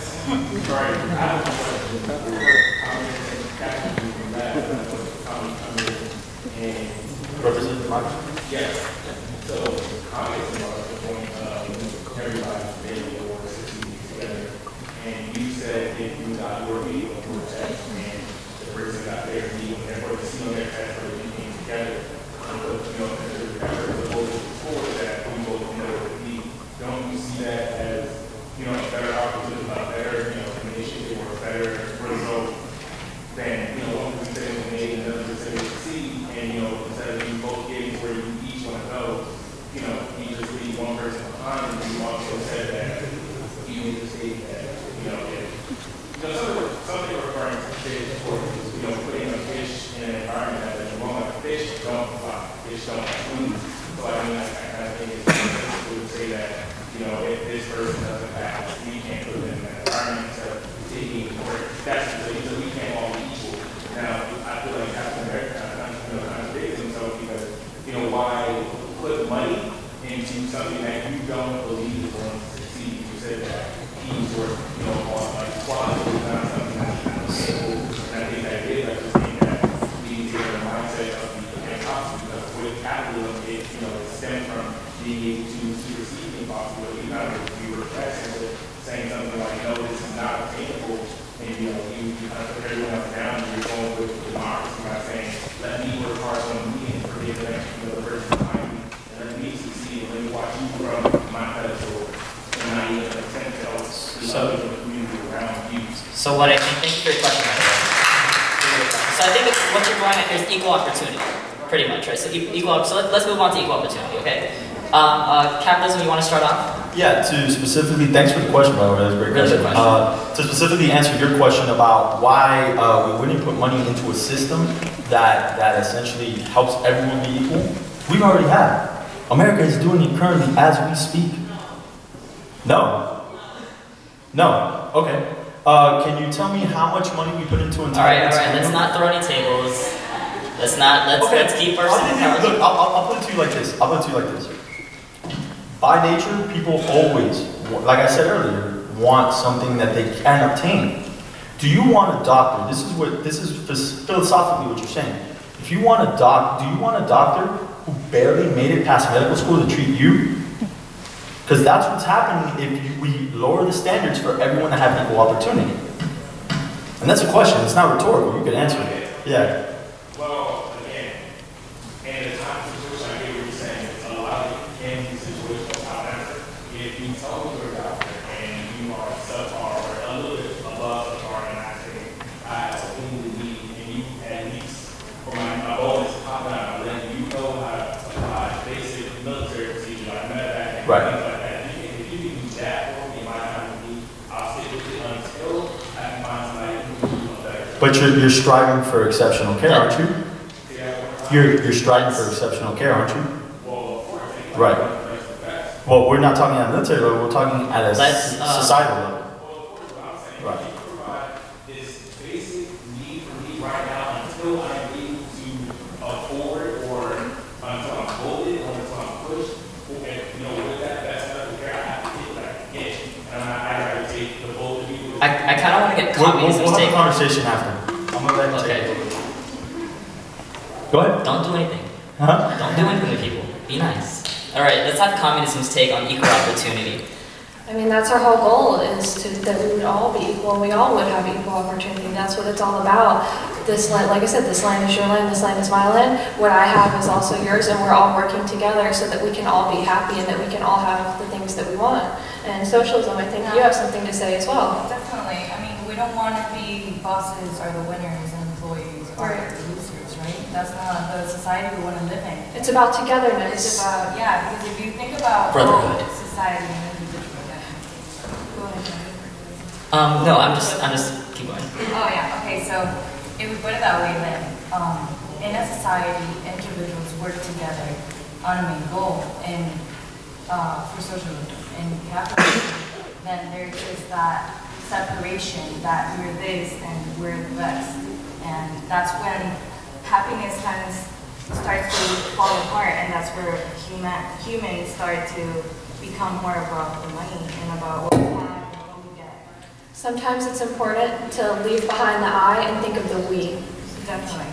Speaker 6: Representative Democracy?
Speaker 13: Yes. So, communism was the point of everybody's daily or sitting together. And you said if you got your people to protect and the person got their need, and therefore the seal their test for you came together. And so, you know, there's a whole before that we both know the need. Don't you see that as, you know, a better opportunity, a better, you know, initiative or a better result than, you know, what we said was made and another said was succeed, and, you know, instead of you both getting where you each want to go, you know, you just leave one person behind, and you also said that you need to say that, you know, if, you know, some of the, some people are referring to fish, or, you know, putting a fish in an environment that doesn't belong, like fish don't fly, fish don't swim. So, I mean, I, I kind of think it's sensible to say that, you know, if this person doesn't have, we can't put them in that environment instead of taking, or that's the reason we can't all be equal. Now, I feel like Captain America kind of, you know, contradicts himself because, you know, why put money into something that you don't believe is going to succeed? You said that he's worth, you know, on like quality is not something that's simple. And I think that is like the thing that we need to get the mindset of the impossible, because with capitalism, it, you know, it stems from being able to supersede the impossible. You kind of be refreshing with saying something like, no, this is not attainable. And, you know, you, you kind of put everyone else down and you're going with democracy by saying, let me work hard on me and forget the next, you know, the person behind me, and let me succeed, and let me watch you from my pedestal, and not even attempt to help the others in the community around you.
Speaker 5: So what I think, thank you for your question, by the way. So I think it's, what you're going at here is equal opportunity, pretty much, right? So e- equal, so let, let's move on to equal opportunity, okay? Um, uh, capitalism, you want to start off?
Speaker 6: Yeah, to specifically, thanks for the question, by the way, that was a great
Speaker 5: Really
Speaker 6: question.
Speaker 5: good question.
Speaker 6: Uh, to specifically answer your question about why uh, we wouldn't put money into a system that, that essentially helps everyone be equal, we already have. America is doing it currently as we speak. No. No. Okay. Uh, can you tell me how much money we put into entitlements?
Speaker 5: All right, all right, let's not throw any tables. Let's not, let's,
Speaker 6: okay.
Speaker 5: let's keep our...
Speaker 6: I'll, give you, look, I'll, I'll put it to you like this. I'll put it to you like this. by nature, people always, like I said earlier, want something that they can obtain. Do you want a doctor? This is what this is philosophically what you're saying. If you want a doc, do you want a doctor who barely made it past medical school to treat you? Because that's what's happening if you, we lower the standards for everyone to have equal opportunity. And that's a question. It's not rhetorical. You could answer it. Yeah.
Speaker 13: Well, again, in the time situation, I get what you're saying. It's a lot of in these situations. However, if you tell me you're a doctor and you are subpar or a little bit above subpar, and I say I have a thing to need, and you at least for my, my bonus popping out, then you know how to apply basic military procedure like medevac and
Speaker 6: Right.
Speaker 13: things like that. If you, if you can do that for me, my time with me, I'll stick with it until I can find somebody who can do it better.
Speaker 6: But you're, you're striving for exceptional care, aren't you? You're, you're striving for exceptional care, aren't you? Right. Well, we're not talking at a military level, we're talking at a
Speaker 5: Let's, uh,
Speaker 6: societal level. Right.
Speaker 13: This basic need for me right now until I'm able to afford or until I'm voted or until I'm pushed. Okay, you know, with that best medical care, I have to get what I can get. And I, I gotta take the vote of people.
Speaker 5: I, I kind of want to get
Speaker 6: We'll, we'll,
Speaker 5: communism
Speaker 6: we'll have a
Speaker 5: taken.
Speaker 6: conversation after. I'm gonna let you
Speaker 5: Okay.
Speaker 6: take it. Go ahead.
Speaker 5: Don't do anything.
Speaker 6: Huh?
Speaker 5: Don't do anything to people. Be nice. All right, let's have communism's take on equal opportunity.
Speaker 10: I mean, that's our whole goal, is to, that we would all be equal, and we all would have equal opportunity. That's what it's all about. This land, like I said, this land is your land, this land is my land. What I have is also yours, and we're all working together so that we can all be happy and that we can all have the things that we want. And socialism, I think you have something to say as well.
Speaker 9: Definitely. I mean, we don't want to be bosses or the winners and employees or
Speaker 10: Right.
Speaker 9: the losers, right? That's not the society we want to live in.
Speaker 10: It's about togetherness.
Speaker 9: It's about, yeah, because if you think about
Speaker 5: Brotherhood.
Speaker 9: both society and individual, go ahead.
Speaker 5: Um, no, I'm just, I'm just, keep going.
Speaker 9: Oh, yeah, okay, so if we put it that way, then um, in a society, individuals work together on a main goal, and uh, for socialism and capitalism, then there is that separation that we're this and we're the best, and that's when happiness kind of starts to fall apart, and that's where human humans start to become more about the money and about what we have and what we get.
Speaker 10: Sometimes it's important to leave behind the I and think of the we.
Speaker 9: Definitely.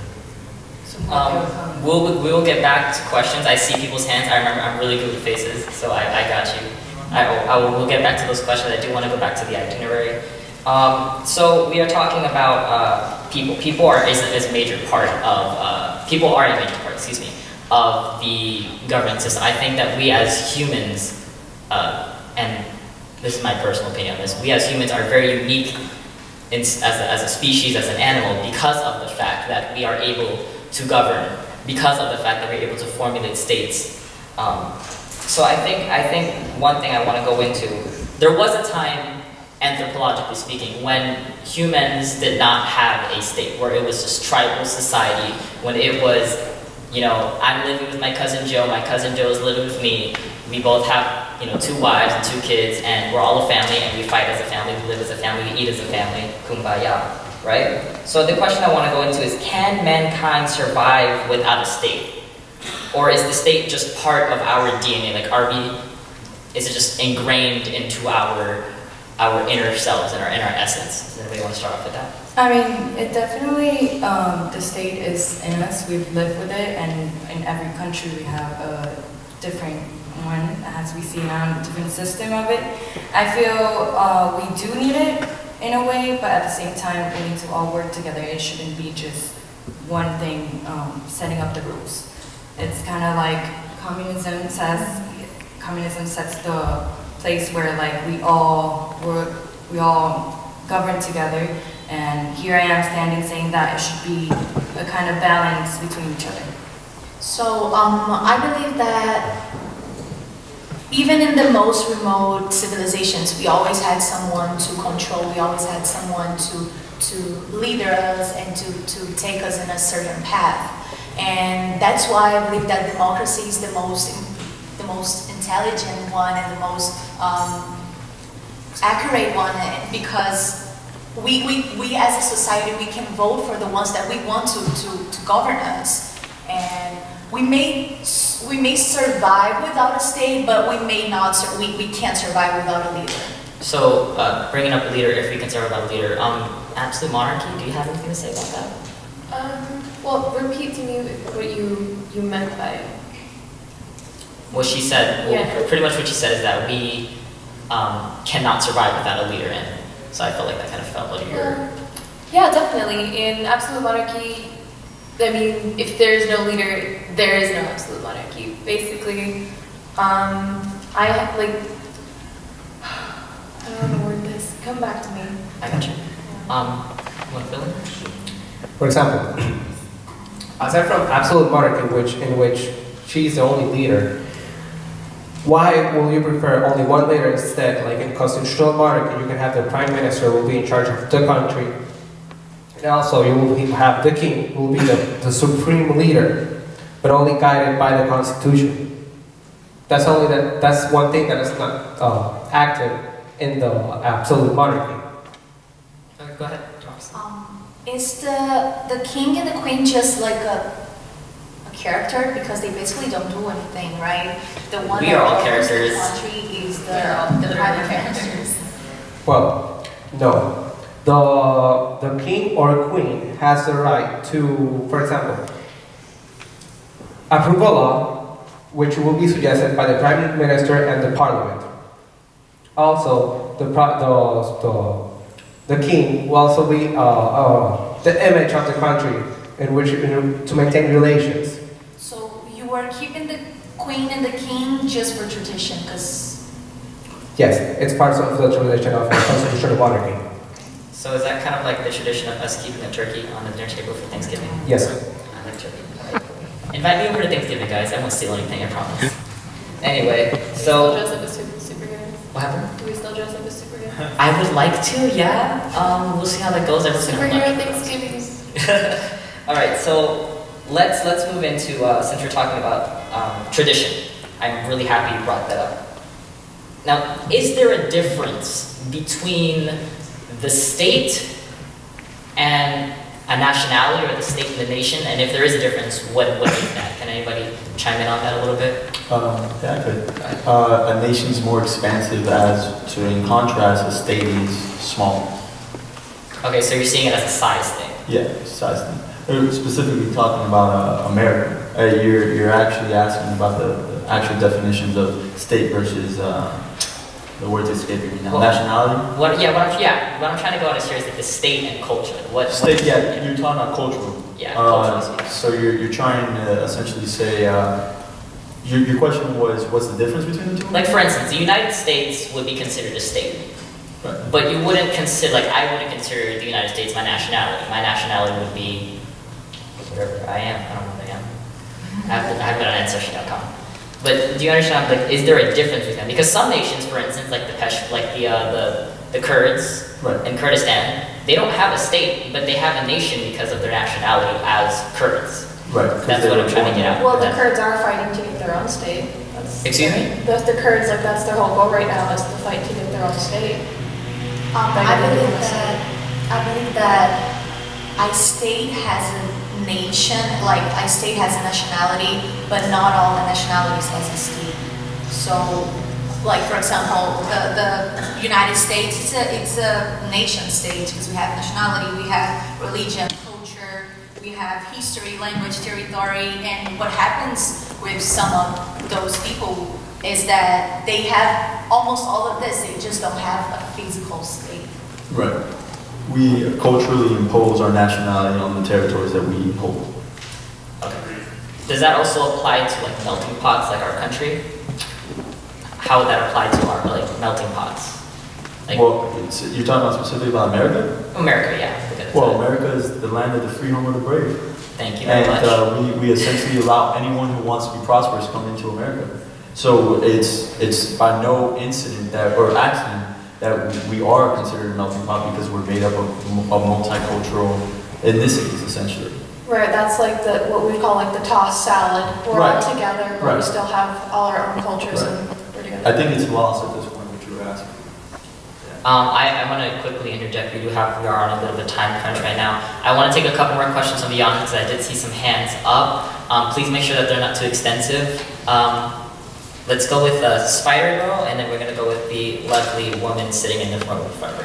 Speaker 5: Um, we'll, we'll get back to questions. I see people's hands. I remember I'm really good with faces, so I, I got you. I, I will, we'll get back to those questions. I do want to go back to the itinerary. Um, so we are talking about uh, people. People are is, is a major part of, uh, people are a major part, excuse me, of the government system. I think that we as humans, uh, and this is my personal opinion on this, we as humans are very unique in, as, a, as a species, as an animal, because of the fact that we are able to govern, because of the fact that we're able to formulate states. Um, so I think, I think one thing I want to go into, there was a time, anthropologically speaking, when humans did not have a state, where it was just tribal society, when it was, you know, I'm living with my cousin Joe, my cousin Joe is living with me, we both have, you know, two wives and two kids, and we're all a family, and we fight as a family, we live as a family, we eat as a family, kumbaya, right? So the question I want to go into is, can mankind survive without a state? Or is the state just part of our D N A? Like, are we, is it just ingrained into our our inner selves and our inner essence? Does anybody want to start off with that?
Speaker 9: I mean, it definitely, um, the state is in us, we've lived with it, and in every country we have a different one, as we see now, a different system of it. I feel uh, we do need it in a way, but at the same time, we need to all work together. It shouldn't be just one thing um, setting up the rules. It's kind of like communism says, communism sets the place where like we all work, we all govern together, and here I am standing saying that it should be a kind of balance between each other.
Speaker 3: So um, I believe that even in the most remote civilizations, we always had someone to control, we always had someone to, to lead us and to, to take us in a certain path. And that's why I believe that democracy is the most, the most intelligent one and the most um, accurate one, because we, we, we as a society, we can vote for the ones that we want to, to, to govern us. And we may we may survive without a state, but we may not. Sur we we can't survive without a leader.
Speaker 5: So, uh, bringing up a leader, if we can survive without a leader, um, absolute monarchy. Do you have anything to say about that?
Speaker 8: Um, well, repeat to me what you you meant by it.
Speaker 5: What she said, well,
Speaker 8: Yeah.
Speaker 5: pretty much what she said is that we um, cannot survive without a leader in. So I felt like that kind of felt like your.
Speaker 8: Um, yeah, definitely. In absolute monarchy, I mean, if there is no leader, there is no absolute monarchy. Basically, um, I have like, I don't know how to word this. Come back to me.
Speaker 5: I got you. Um, what, Billy?
Speaker 7: For example, aside from absolute monarchy, which in which she's the only leader, why will you prefer only one leader instead? Like in constitutional monarchy, you can have the prime minister will be in charge of the country, and also you will have the king who will be the, the supreme leader, but only guided by the constitution. That's only that. That's one thing that is not uh, active in the absolute monarchy.
Speaker 5: Okay, go ahead.
Speaker 3: Um, is the the king and the queen just like a character, because they basically don't do anything, right? The one
Speaker 5: We
Speaker 3: that
Speaker 5: are all
Speaker 3: governs
Speaker 5: characters.
Speaker 3: the country is the, the prime ministers.
Speaker 7: Well, no. The, the king or queen has the right to, for example, approve a law which will be suggested by the prime minister and the parliament. Also, the, pro- the, the, the king will also be uh, uh, the image of the country in which in, to maintain relations.
Speaker 3: So you are keeping the queen and the king just for tradition, because
Speaker 7: Yes, it's part of the tradition of constitutional monarchy.
Speaker 5: So is that kind of like the tradition of us keeping a turkey on the dinner table for Thanksgiving?
Speaker 7: Yes.
Speaker 5: I like turkey. Invite me over to Thanksgiving, guys. I won't steal anything, I promise. Anyway,
Speaker 8: Do we still
Speaker 5: so
Speaker 8: dress up as super, superheroes?
Speaker 5: what happened?
Speaker 8: Do we still dress up as superheroes?
Speaker 5: I would like to, yeah. Um, we'll see how that goes. Everyone's gonna have
Speaker 8: Superhero Thanksgivings.
Speaker 5: All right, so let's let's move into uh, since we're talking about um, tradition. I'm really happy you brought that up. Now, is there a difference between the state and a nationality, or the state and the nation? And if there is a difference, what what is that? Can anybody chime in on that a little bit?
Speaker 6: Um, yeah, I could. Uh, a nation's more expansive, as to in contrast, a state is small.
Speaker 5: Okay, so you're seeing it as a size thing.
Speaker 6: Yeah, size thing. Uh, Specifically talking about uh, America, uh, you're you're actually asking about the, the actual definitions of state versus uh, the words escaping me now.
Speaker 5: Well,
Speaker 6: Nationality.
Speaker 5: What? Yeah. What I'm yeah. What I'm trying to go at is here is like the state and culture. What?
Speaker 6: State.
Speaker 5: what,
Speaker 6: Yeah, you're talking about cultural.
Speaker 5: Yeah.
Speaker 6: Uh,
Speaker 5: Cultural.
Speaker 6: so you're you're trying to essentially say. Uh, your your question was, what's the difference between the two?
Speaker 5: Like for instance, the United States would be considered a state.
Speaker 6: Right.
Speaker 5: But you wouldn't consider, like I wouldn't consider the United States my nationality. My nationality would be whatever I am. I don't know what I am. I have, to, I have it on ancestry dot com. But do you understand? Like, is there a difference with them? Because some nations, for instance, like the Pesh, like the uh, the the Kurds
Speaker 6: Right.
Speaker 5: in Kurdistan, they don't have a state, but they have a nation because of their nationality as Kurds.
Speaker 6: Right. 'cause
Speaker 5: That's
Speaker 6: they
Speaker 5: what
Speaker 6: were
Speaker 5: I'm trying to
Speaker 6: born
Speaker 5: get at.
Speaker 10: Well, the
Speaker 5: That-
Speaker 10: Kurds are fighting to get their own state. That's,
Speaker 5: Excuse me?
Speaker 10: The, the Kurds, like that's their whole goal right now, is to fight to get their own state.
Speaker 3: Um,
Speaker 10: Like
Speaker 3: I
Speaker 10: everything
Speaker 3: believe
Speaker 10: else.
Speaker 3: that I believe that a state has a nation, like a state has a nationality, but not all the nationalities has a state. So, like for example, the, the United States, it's a it's a nation state because we have nationality, we have religion, culture, we have history, language, territory, and what happens with some of those people is that they have almost all of this, they just don't have a physical state.
Speaker 6: Right. We culturally impose our nationality on the territories that we hold.
Speaker 5: Okay. Does that also apply to like melting pots, like our country? How would that apply to our like melting pots? Like
Speaker 6: Well, it's, you're talking about specifically about America?
Speaker 5: America, yeah. because
Speaker 6: Well,
Speaker 5: it's-
Speaker 6: America is the land of the free, home of the brave.
Speaker 5: Thank you very
Speaker 6: And
Speaker 5: much.
Speaker 6: uh, we, we essentially allow anyone who wants to be prosperous come into America. So it's it's by no incident that or accident that we are considered a melting pot, because we're made up of, of multicultural ethnicities, essentially.
Speaker 10: Right, that's like the what we call like the tossed salad. We're
Speaker 6: Right.
Speaker 10: all together, but we
Speaker 6: Right.
Speaker 10: still have all our own cultures
Speaker 6: Right.
Speaker 10: and we're together.
Speaker 6: I think it's lost at this point, what you were asking.
Speaker 5: Um, I, I want to quickly interject. We do have, we are on a bit of a time crunch right now. I want to take a couple more questions from the audience. I did see some hands up. Um, please make sure that they're not too extensive. Um, let's go with uh, Spider Girl, and then we're going to go with the lovely woman sitting in the front of the front row.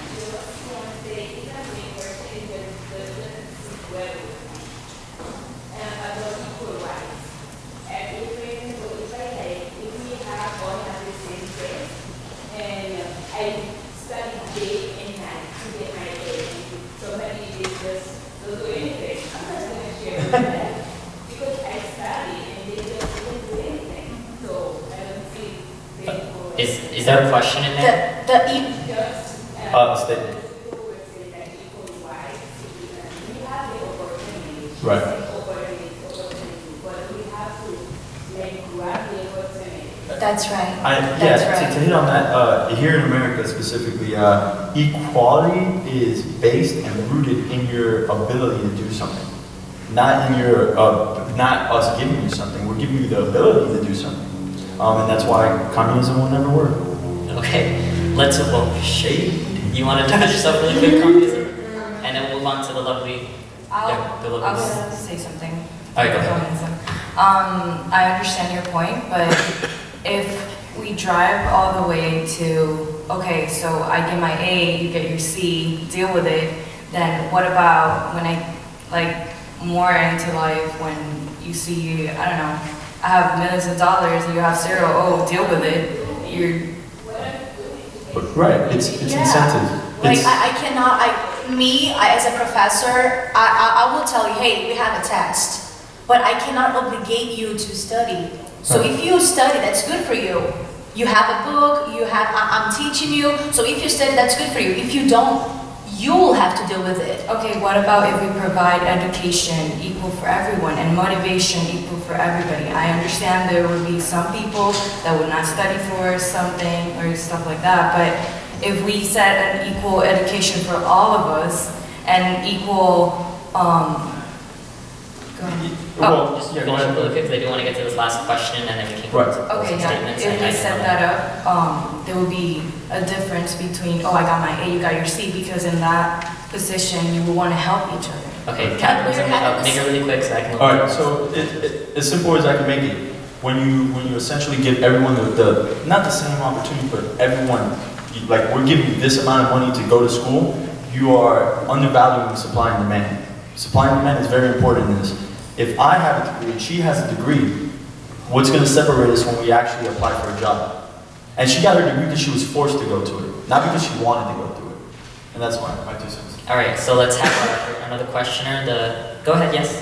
Speaker 5: Is, is there a question in there?
Speaker 3: The, the e
Speaker 6: Uh, a statement. Right.
Speaker 3: That's right.
Speaker 6: I, yeah,
Speaker 3: That's
Speaker 6: to,
Speaker 3: right.
Speaker 6: to hit on that, uh, here in America specifically, uh, equality is based and rooted in your ability to do something. Not in your, uh, not us giving you something, we're giving you the ability to do something. Um, and that's why communism will never work.
Speaker 5: Okay, let's, well, shade. You want to defend yourself really quick, communism? And then we'll move on to the lovely,
Speaker 9: I'll,
Speaker 5: yeah, the lovely.
Speaker 9: I'll say something.
Speaker 5: All right, go ahead.
Speaker 9: Communism. Um, I understand your point, but if we drive all the way to, okay, so I get my A, you get your C, deal with it, then what about when I, like, more into life, when you see, I don't know, I have millions of dollars, you have zero, oh, deal with it, you're...
Speaker 6: Right, it's, it's
Speaker 3: Yeah.
Speaker 6: incentive.
Speaker 3: Like,
Speaker 6: It's,
Speaker 3: I, I cannot, I, me, I, as a professor, I, I, I will tell you, hey, we have a test, but I cannot obligate you to study. So
Speaker 6: Right.
Speaker 3: if you study, that's good for you. You have a book, you have, I, I'm teaching you, so if you study, that's good for you. If you don't, you'll have to deal with it.
Speaker 9: Okay, what about if we provide education equal for everyone and motivation equal for everybody? I understand there would be some people that would not study for something or stuff like that, but if we set an equal education for all of us and equal, um, go ahead.
Speaker 6: well,
Speaker 5: Just
Speaker 6: yeah,
Speaker 5: finish
Speaker 6: go
Speaker 5: it
Speaker 6: ahead.
Speaker 5: really quick, because I do want to get to this last question, and then we can go
Speaker 6: Right.
Speaker 5: into closing
Speaker 9: Okay, yeah,
Speaker 5: statements.
Speaker 9: if
Speaker 5: and
Speaker 9: we
Speaker 5: I
Speaker 9: set
Speaker 5: can-
Speaker 9: that up, um, there will be a difference between, oh, I got my A, you got your C, because in that position, you will want to help each other.
Speaker 5: Okay, capitalism,
Speaker 3: We're having
Speaker 5: uh, make it
Speaker 3: this-
Speaker 5: really quick so I can.
Speaker 6: All right, so it, it, as simple as I can make it, when you when you essentially give everyone the, the not the same opportunity, but everyone, you- like we're giving you this amount of money to go to school, you are undervaluing supply and demand. Supply and demand is very important in this. If I have a degree and she has a degree, what's going to separate us when we actually apply for a job? And she got her degree because she was forced to go to it, not because she wanted to go through it. And that's my, my two cents.
Speaker 5: All right, so let's have our, another questioner. The go ahead, yes.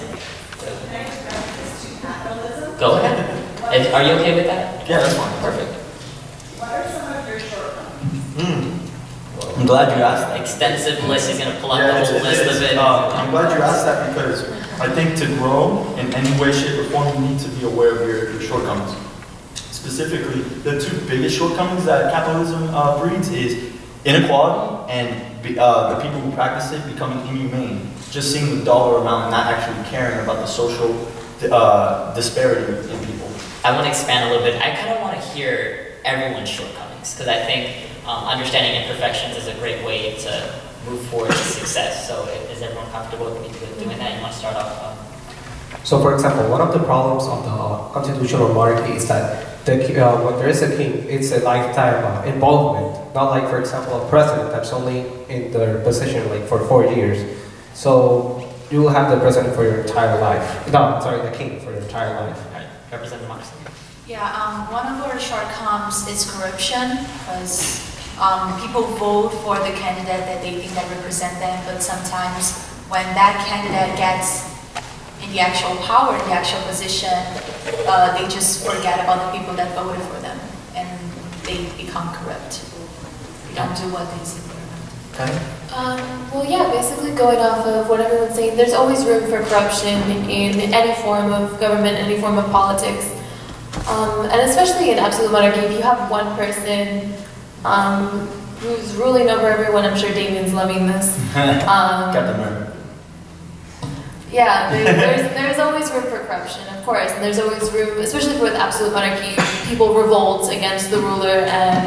Speaker 5: Go ahead. Is- Are you okay with that?
Speaker 6: Yeah, that's fine.
Speaker 5: Perfect.
Speaker 12: What are some of your shortcomings?
Speaker 6: Mm. I'm glad you asked that.
Speaker 5: Extensive list. He's gonna pull out
Speaker 6: Yeah,
Speaker 5: the
Speaker 6: it's-
Speaker 5: whole list
Speaker 6: it's-
Speaker 5: of it.
Speaker 6: uh, I'm glad you asked that because I think to grow in any way, shape, or form, you need to be aware of your, your shortcomings. Specifically, the two biggest shortcomings that capitalism uh, breeds is inequality and be, uh, the people who practice it becoming inhumane. Just seeing the dollar amount and not actually caring about the social uh, disparity in people.
Speaker 5: I want to expand a little bit. I kind of want to hear everyone's shortcomings because I think um, understanding imperfections is a great way to move forward to success. So, is everyone comfortable with me doing that? You want to start off? Um,
Speaker 7: So, for example, one of the problems of the constitutional monarchy is that the, uh, when there is a king, it's a lifetime uh, involvement. Not like, for example, a president that's only in their position like for four years. So you will have the president for your entire life. No, sorry, the king for your entire life.
Speaker 5: right, represent democracy.
Speaker 3: Yeah, um, one of our shortcomings is corruption, because um, people vote for the candidate that they think that represent them, but sometimes when that candidate gets in the actual power, in the actual position, uh, they just forget about the people that voted for them, and they become corrupt. They don't do what they say they're
Speaker 5: Okay.
Speaker 8: Um, well, yeah, basically going off of what everyone's saying, there's always room for corruption in any form of government, any form of politics. Um, and especially in absolute monarchy, if you have one person um, who's ruling over everyone, I'm sure Damien's loving this. Um,
Speaker 6: Captain America.
Speaker 8: Yeah, there, there's, there's always room for corruption, of course, and there's always room, especially with absolute monarchy, people revolt against the ruler, and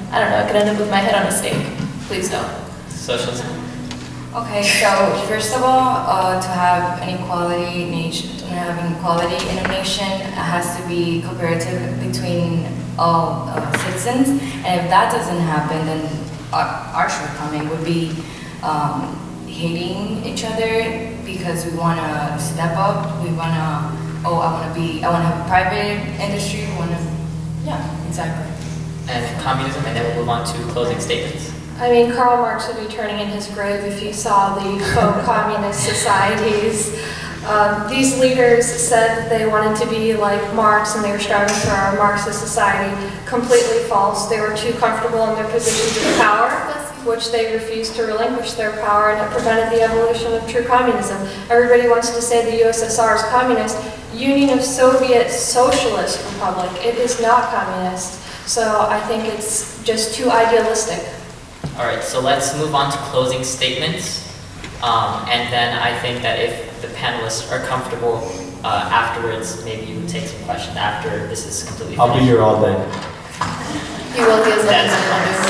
Speaker 8: I don't know, I could end up with my head on a stake. Please don't.
Speaker 5: Socialism.
Speaker 9: Okay, so first of all, uh, to have an equality nation, to have inequality in a nation, it has to be cooperative between all uh, citizens. And if that doesn't happen, then our, our shortcoming would be um, hating each other because we want to step up. We want to, oh, I want to be, I want to have a private industry. We want to, yeah, exactly.
Speaker 5: And communism, and then we'll move on to closing statements.
Speaker 10: I mean, Karl Marx would be turning in his grave if he saw the faux communist societies. Um, these leaders said that they wanted to be like Marx and they were striving for a Marxist society. Completely false. They were too comfortable in their positions of power, which they refused to relinquish their power, and it prevented the evolution of true communism. Everybody wants to say the U S S R is communist. Union of Soviet Socialist Republic. It is not communist. So I think it's just too idealistic.
Speaker 5: All right, so let's move on to closing statements. Um, and then I think that if the panelists are comfortable uh, afterwards, maybe you would take some questions after this is completely finished.
Speaker 6: I'll be here all day.
Speaker 8: You will be as long as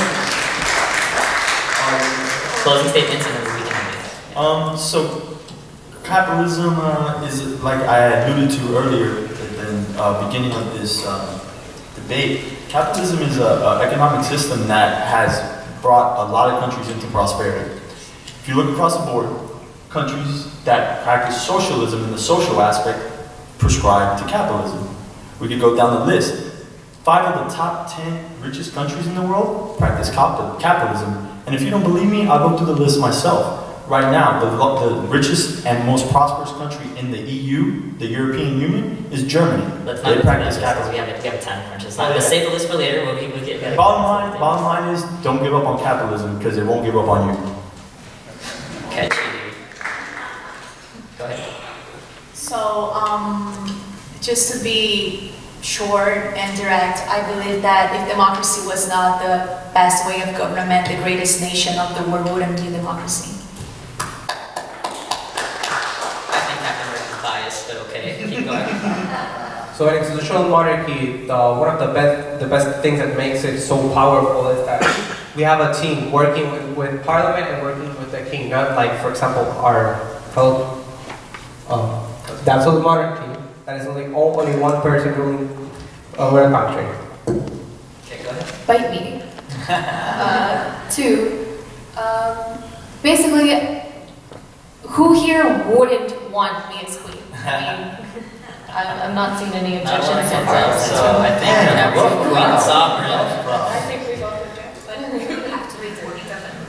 Speaker 5: That's closing statements and then we can end it.
Speaker 6: Um, so capitalism uh, is, like I alluded to earlier at the uh, beginning of this uh, debate, capitalism is an economic system that has brought a lot of countries into prosperity. If you look across the board, countries that practice socialism in the social aspect prescribe to capitalism. We could go down the list. Five of the top ten richest countries in the world practice capitalism. And if you don't believe me, I'll go through the list myself. Right now, the, the richest and most prosperous country in the E U, the European Union, is Germany.
Speaker 5: Let's not
Speaker 6: they practice capitalism.
Speaker 5: We have, a, we have a time crunch. Let's not, let's save the list for later. We'll, we'll get, we'll
Speaker 6: bottom line, bottom line is, don't give up on capitalism because it won't give up on you.
Speaker 5: Catch you. Go ahead.
Speaker 3: So, um, just to be short and direct, I believe that if democracy was not the best way of government, the greatest nation of the world wouldn't be democracy.
Speaker 5: But okay, keep going.
Speaker 7: So in institutional monarchy, the, one of the best, the best things that makes it so powerful is that we have a team working with, with parliament and working with the king, not like, for example, our fellow, um, the absolute monarchy, that is only, only one person ruling over a country.
Speaker 5: Okay, go ahead.
Speaker 8: Bite me. uh, two, um, basically, who here wouldn't want me as queen? I mean, I'm, I'm not seeing any objections so far.
Speaker 5: So I think we have both queen sovereign.
Speaker 10: I think we both object, but
Speaker 3: You have to read the definition.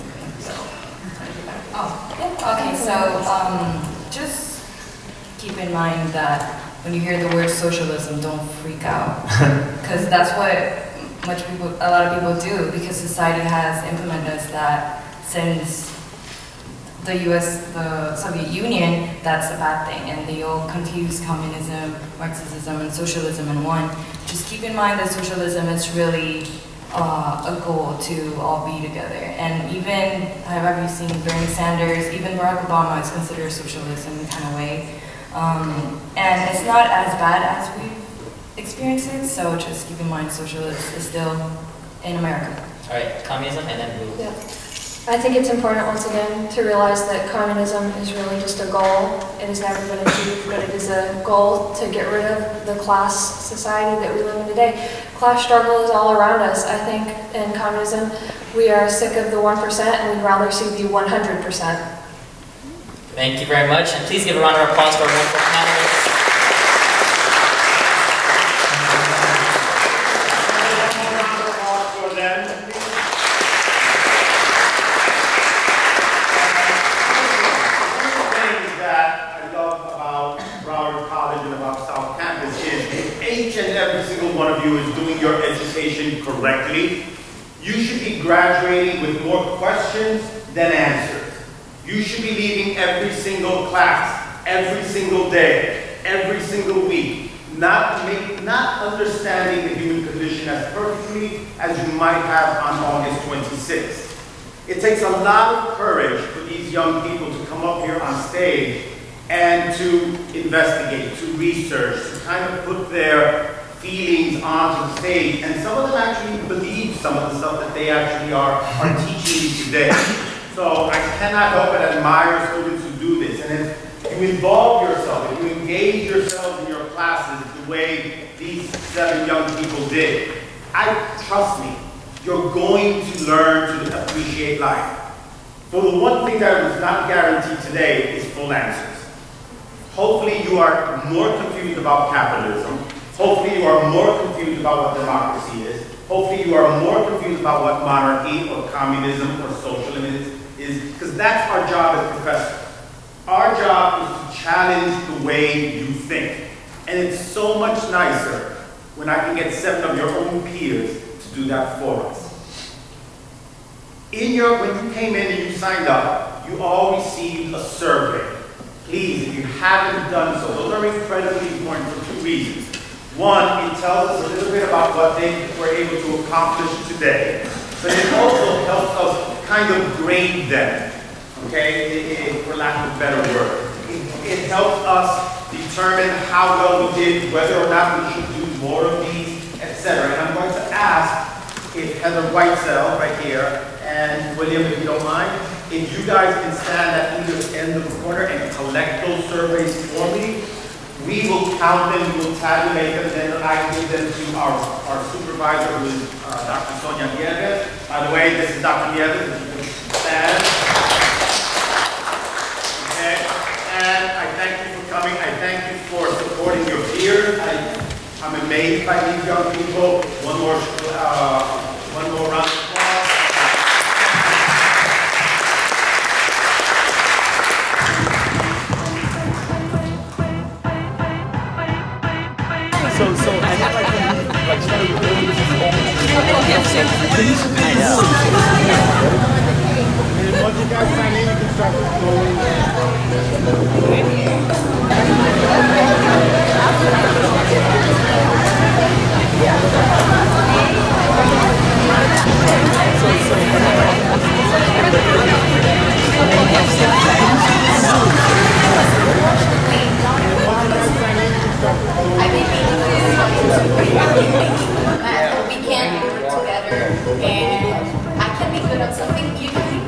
Speaker 9: Oh, yeah. Okay, so um, just keep in mind that when you hear the word socialism, don't freak out, because that's what much people, a lot of people do, because society has implemented us that since the U S, the Soviet Union, that's a bad thing, and they all confuse communism, Marxism, and socialism in one. Just keep in mind that socialism is really uh, a goal to all be together. And even, have you seen Bernie Sanders, even Barack Obama is considered socialism in kind of way. Um, and it's not as bad as we've experienced it, so just keep in mind socialism is still in America.
Speaker 5: All right, communism, and then move.
Speaker 10: yeah. I think it's important once again to realize that communism is really just a goal. It has never been achieved, but it is a goal to get rid of the class society that we live in today. Class struggle is all around us. I think in communism we are sick of the one percent and we'd rather see the one hundred percent.
Speaker 5: Thank you very much, and please give a round of applause for our wonderful panelists.
Speaker 4: One of you is doing your education correctly. You should be graduating with more questions than answers. You should be leaving every single class, every single day, every single week, not, make, not understanding the human condition as perfectly as you might have on August twenty-sixth. It takes a lot of courage for these young people to come up here on stage and to investigate, to research, to kind of put their feelings onto the stage, and some of them actually believe some of the stuff that they actually are, are teaching you today. So I cannot help but admire students who do this. And if you involve yourself, if you engage yourself in your classes the way these seven young people did, I trust me, you're going to learn to appreciate life. For the one thing that was not guaranteed today is full answers. Hopefully you are more confused about capitalism. Hopefully you are more confused about what democracy is. Hopefully you are more confused about what monarchy or communism or socialism is, because that's our job as professors. Our job is to challenge the way you think. And it's so much nicer when I can get seven of your own peers to do that for us. In your, when you came in and you signed up, you all received a survey. Please, if you haven't done so, those are incredibly important for two reasons. One, it tells us a little bit about what they were able to accomplish today, but it also helps us kind of grade them, okay, it, it, for lack of a better word. It, it helps us determine how well we did, whether or not we should do more of these, et cetera. And I'm going to ask if Heather Whitesell, right here, and William, if you don't mind, if you guys can stand at either end of the corner and collect those surveys for me. We will count them, we will tabulate them, then I give them to our, our supervisor, who is uh, Doctor Sonia Nieves. By the way, this is Doctor Nieves, if you can stand. Okay, and I thank you for coming. I thank you for supporting your peers. I, I'm amazed by these young people. One more, uh, one more round of applause.
Speaker 1: So, so I had like a, like started with early I know.
Speaker 4: And once you guys sign in, you can start going.
Speaker 3: We can work together, and I can be good at something, you can be